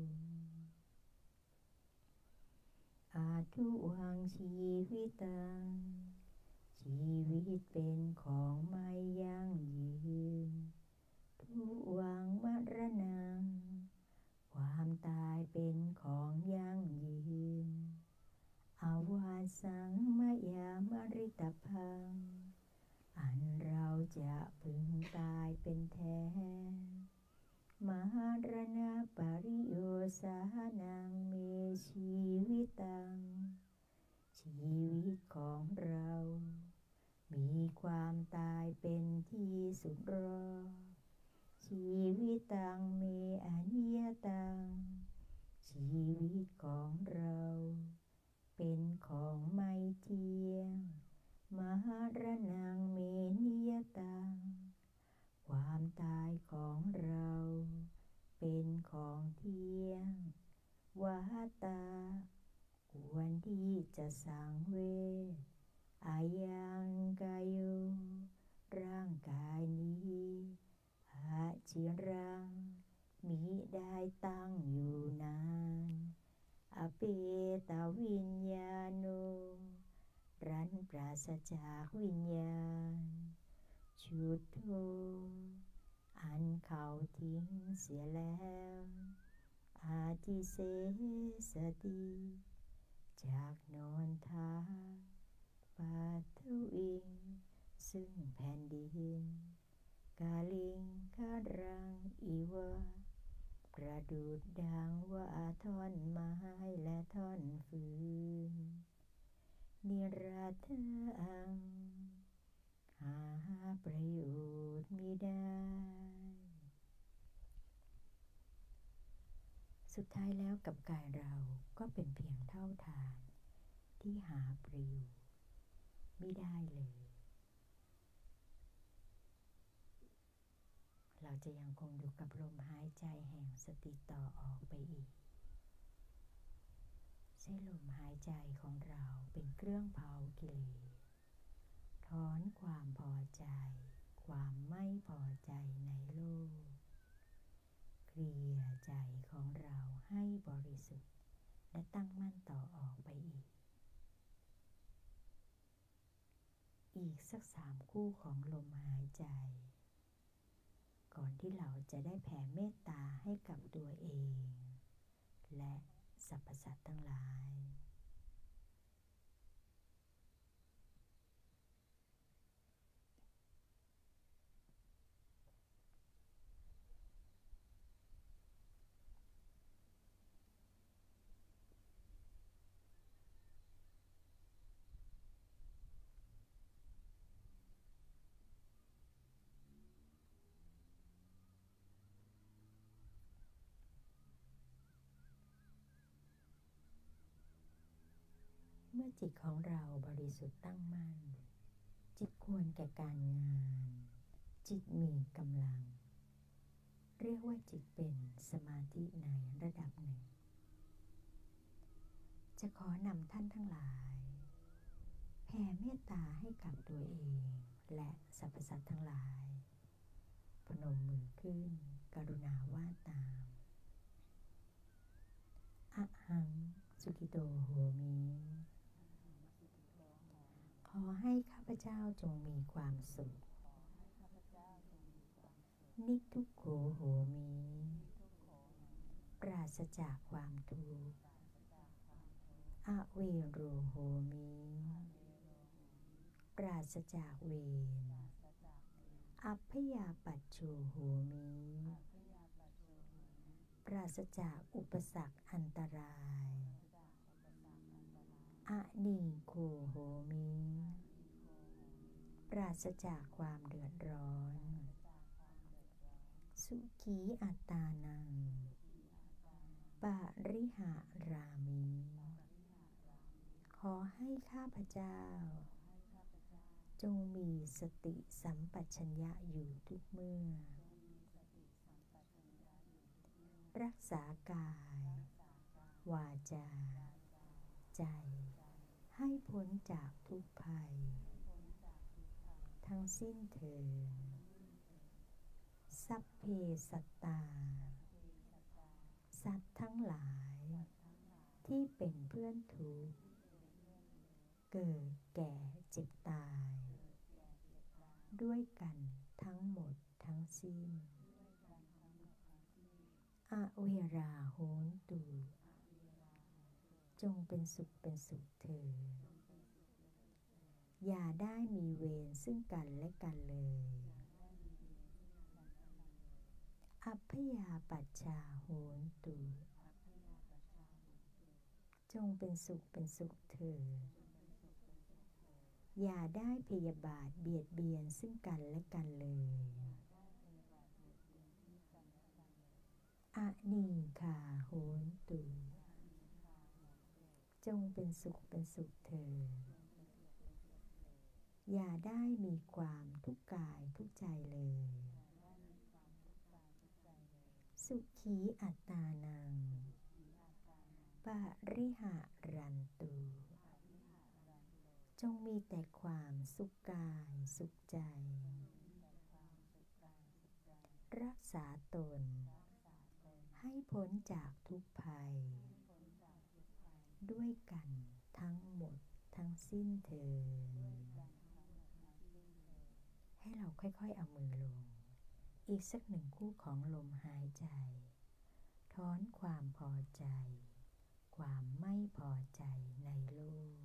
อาทุวังชีวิตังชีวิตเป็นของไม่ยั่งยืนทุวังมรณังความตายเป็นของยั่งยืนอาวาสังมยามริตพังอันเราจะพึงตายเป็นแท้มรณะปริโยสานังเมชีวิตังชีวิตของเรามีความตายเป็นที่สุดรอชีวิตังเมอนิยตังชีวิตของเราเป็นของไม่เที่ยงมรณังเมนิยตังความตายของเราเป็นของเที่ยงวาตาควรที่จะสังเวชอายังกายโยร่างกายนี้อาจิรังมิได้ตั้งอยู่นานอเปตวิญญาโนรั้นปราศจากวิญญาณชุดโธอันเขาทิ้งเสียแล้วอาทิเสสติจากนอนทางปาทวิงซึ่งแผ่นดินกาลิงคารังอีวะประดุดดังว่าท่อนไม้และท่อนฟืนนิราเธอังหาประโยชน์มิได้สุดท้ายแล้วกับกายเราก็เป็นเพียงเท่าฐานที่หาประโยชน์ไม่ได้เลยเราจะยังคงอยู่กับลมหายใจแห่งสติต่อออกไปอีกใช้ลมหายใจของเราเป็นเครื่องเผากิเลสถอนความพอใจความไม่พอใจในโลกเคลียร์ใจของเราให้บริสุทธิ์และตั้งมั่นต่อออกไปอีกอีกสักสามคู่ของลมหายใจก่อนที่เราจะได้แผ่เมตตาให้กับตัวเองและสรรพสัตว์ทั้งหลายเมื่อจิตของเราบริสุทธิ์ตั้งมั่นจิตควรแก่การงานจิตมีกำลังเรียกว่าจิตเป็นสมาธิในระดับหนึ่งจะขอนำท่านทั้งหลายแผ่เมตตาให้กับตัวเองและสรรพสัตว์ทั้งหลายพนมมือขึ้นกรุณาว่าตามอะหังสุขิโตโหมิขอให้ข้าพเจ้าจงมีความสุขนิทุกโขโหมิปราศจากความทุกข์อเวโรโหมิปราศจากเวรอัพพยาปัชโชโหมิปราศจากอุปสรรคอันตรายอะนีโคโหมิปราศจากความเดือดร้อนสุขีอัตตานังปาริหารามิขอให้ข้าพเจ้าจงมีสติสัมปชัญญะอยู่ทุกเมื่อรักษากายวาจาใจให้พ้นจากทุกภัยทั้งสิ้นเถิดสัพเพสัตตาสัตว์ทั้งหลายที่เป็นเพื่อนทุกข์เกิดแก่เจ็บตายด้วยกันทั้งหมดทั้งสิ้นอเวราโหนตุจงเป็นสุขเป็นสุขเถิดอย่าได้มีเวรซึ่งกันและกันเลยอัพพยาปัชชาโหนตุจงเป็นสุขเป็นสุขเถิดอย่าได้พยาบาทเบียดเบียนซึ่งกันและกันเลยอะนีคาโหนตุจงเป็นสุขเป็นสุขเถิดอย่าได้มีความทุกข์กายทุกข์ใจเลยสุขีอัตตานังปาริหารันตุจงมีแต่ความสุขกายสุขใจรักษาตนให้พ้นจากทุกภัยด้วยกันทั้งหมดทั้งสิ้นเถิดให้เราค่อยๆเอามือลงอีกสักหนึ่งคู่ของลมหายใจถอนความพอใจความไม่พอใจในโลก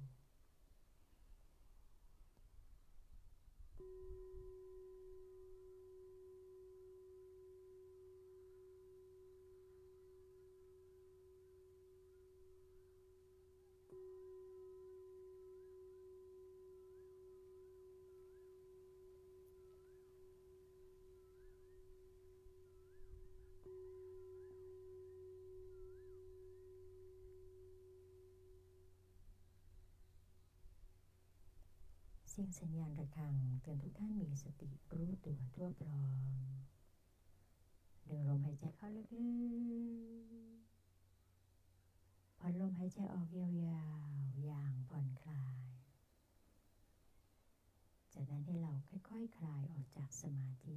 เสียงสัญญาณระฆังเตือนทุกท่านมีสติรู้ตัวทั่วพร้อมดึงลมหายใจเข้าลึกๆผ่อนลมหายใจออกยาวๆอย่างผ่อนคลายจากนั้นให้เราค่อยๆ คลายออกจากสมาธิ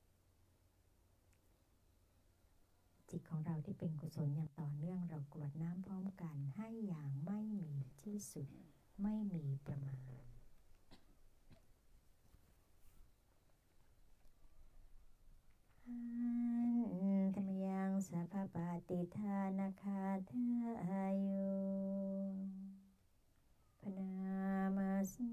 จิตของเราที่เป็นกุศลอย่างต่อเนื่องเรากรวดน้ำพร้อมกันให้อย่างไม่มีที่สุดไม่มีประมาณธรรมยังสัพพะติทานาคาทายุพนามาสิ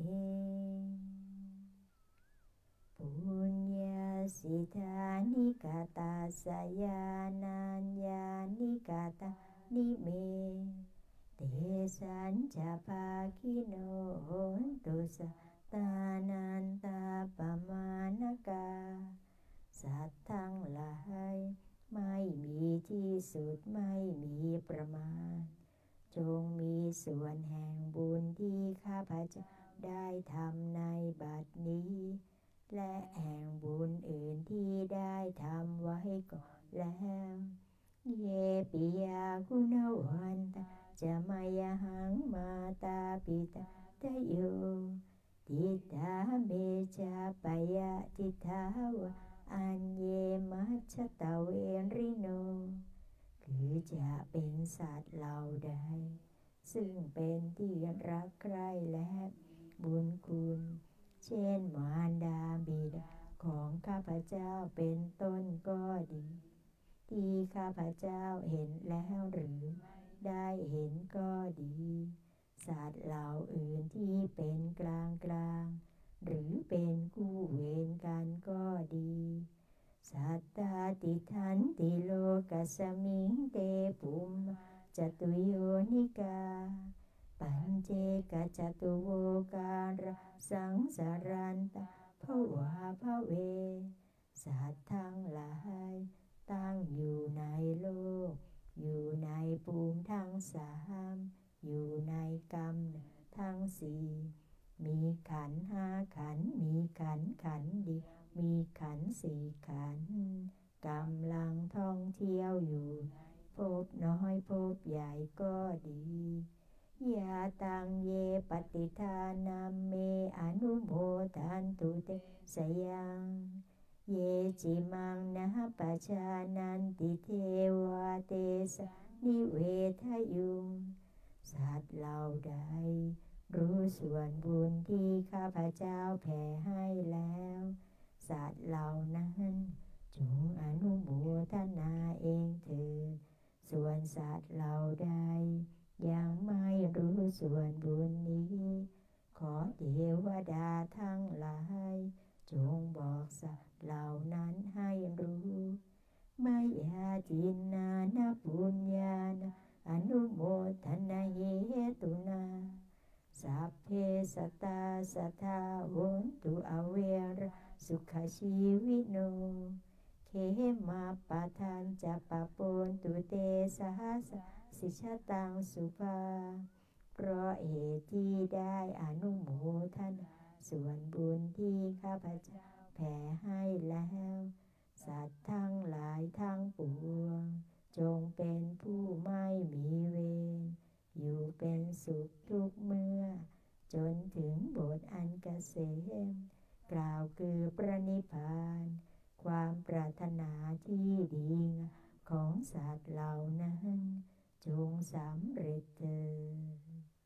ปุญญาสิทานิกาตาสยานัญญานิกาตานิเมเตสัญจภาคิโนโหนตุสัตตานันตาปมานกาสัตว์ทั้งหลายไม่มีที่สุดไม่มีประมาณจงมีส่วนแห่งบุญที่ข้าพเจ้าได้ทำในบัดนี้และแห่งบุญอื่นที่ได้ทำไว้ก่อนแล้วเยปิยาคุณวันตาจะมายหังมาตาปิตาทะโยทิตาเมจาปยะทิทาวะอัญเยมัชฌตเวริโนคือจะเป็นสัตว์เหล่าใดซึ่งเป็นที่รักใคร่และบุญคุณเช่นมารดาบิดาของข้าพเจ้าเป็นต้นก็ดีที่ข้าพเจ้าเห็นแล้วหรือได้เห็นก็ดีสัตว์เหล่าอื่นที่เป็นกลางกลางหรือเป็นคู่เวรกันก็ดีสัตตาติทันติโลกัสมิงเตปุมจตุโยนิกาปัญเจกจตุโวการะสังสารันตภวาภเวสัตว์ทั้งหลายตั้งอยู่ในโลกอยู่ในภูมิทั้งสามอยู่ในกรรมทั้งสี่มีขันธ์ห้าขันธ์มีขันธ์ขันธ์เดียวมีขันธ์สี่ขันธ์กำลังท่องเที่ยวอยู่ภพน้อยภพใหญ่ก็ดียาตังเยปฏิทานัมเมอนุโมทันตุเตสยังเยจิมังนะปัจจานันติเทวาเตสะนิเวทยุงสัตว์เหล่าใดรู้ส่วนบุญที่ข้าพเจ้าแผ่ให้แล้วสัตว์เหล่านั้นจงอนุโมทนาเองเถิดส่วนสัตว์เหล่าใดยังไม่รู้ส่วนบุญนี้ขอเทวดาทั้งหลายจงบอกสัตว์เหล่านั้นให้รู้มายาจินนานะปุญญานะอนุโมทนาเหตุนาสัพเพสัตตาสัทธาโหนตุอเวระสุขชีวิโนเขมาปะทานจะปะปนตุเตสหัสสิชตังสุภาเพราะเหตุที่ได้อนุโมทนาส่วนบุญที่ข้าพเจ้าแผ่ให้แล้วสัตว์ทั้งหลายทั้งปวงจงเป็นผู้ไม่มีเวรอยู่เป็นสุขทุกเมื่อจนถึงบทอันเกษมกล่าวคือพระนิพพานความปรารถนาที่ดีของสัตว์เหล่านั้นจงสำเร็จเถิด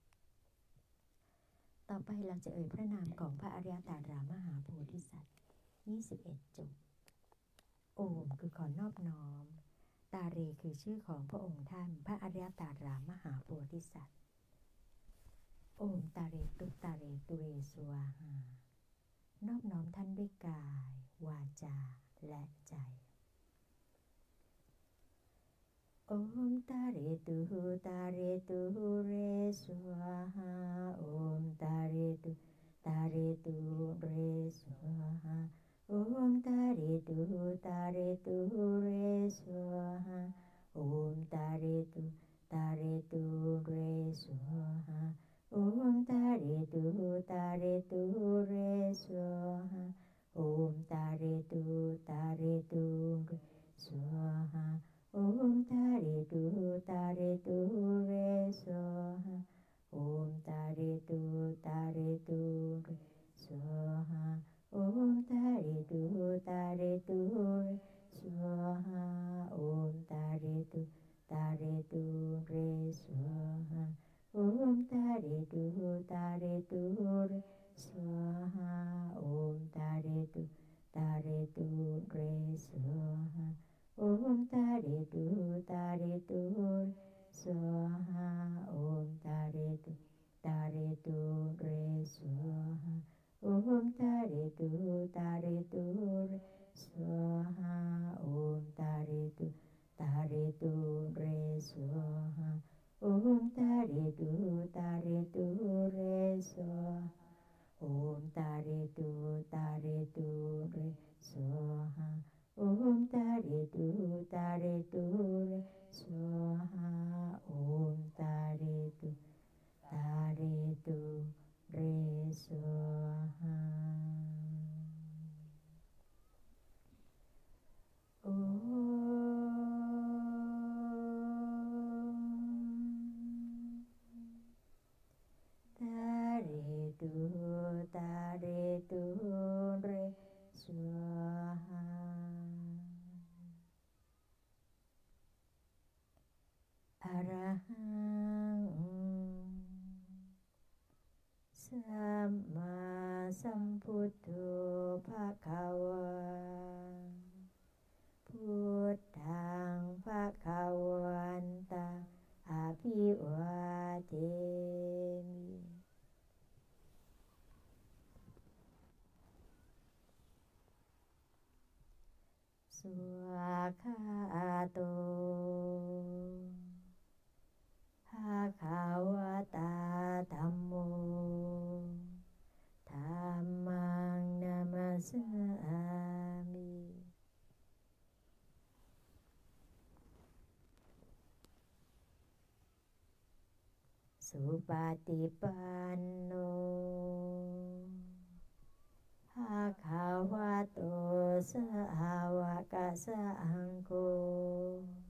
ต่อไปเราจะเอ่ยพระนามของพระอริยตถารามหาโพธิสัตว์ยี่สิบเอ็ดจบโอมคือขอนอบน้อมตาเรคือชื่อของพระองค์ท่านพระอริยตารามหาโพธิสัตว์โอมตาเรตุตาเรตุเรสวาหานอบน้อมท่านด้วยกายวาจาและใจโอมตาเรตุตาเรตุเรสวาหาโอมตาเรตุตาเรตุเรสวาหาโอมตาเรตุตาเรตุเรสวาหาโอมตาเรตุตาเรตุเรสวาหาโอมตาเรตุตาเรตุเรสวาหาโอมตาเรตุตาเรตุเรสวาหาโอมตาเรตุตาเรตุเรสวาหาโอมตาเรตุตาเรตุเรสวาหาโอมตาเรตุตาเรตุเรสวาหาโอมตาเรตุตาเรตุเรสวาหาโอมตาเรตุตาเรตุเรสวาหาโอมตาเรตุตาเรตุเรสวาหาโอมตาเรตุตาเรตุเรสวาหาโอมตาเรตุตาเรตุเรสวาหาโอมตาเรตุตาเรตุเรสวาหาโอมตาเรตุตาเรตุเรสวาหาโอมตาเรตุตาเรตุเรสวาโอมตาเรตุตาเรตุเรสวาหาโอมตาเรตุตาเรตุเรสวาหาโอมตาเรตุตาเรตุเรสวาหาโอตาเรตุตาเรตุเรสวาหาอะระหังสัมมาสัมพุทโธภะคะวาพุทธังภะคะวันตังอภิวาเทมิสุขโตภะคะวะตาธัมโมธัมมังนามัสสามิสุปฏิปันโนภะคะวะโตสาวกสังโฆ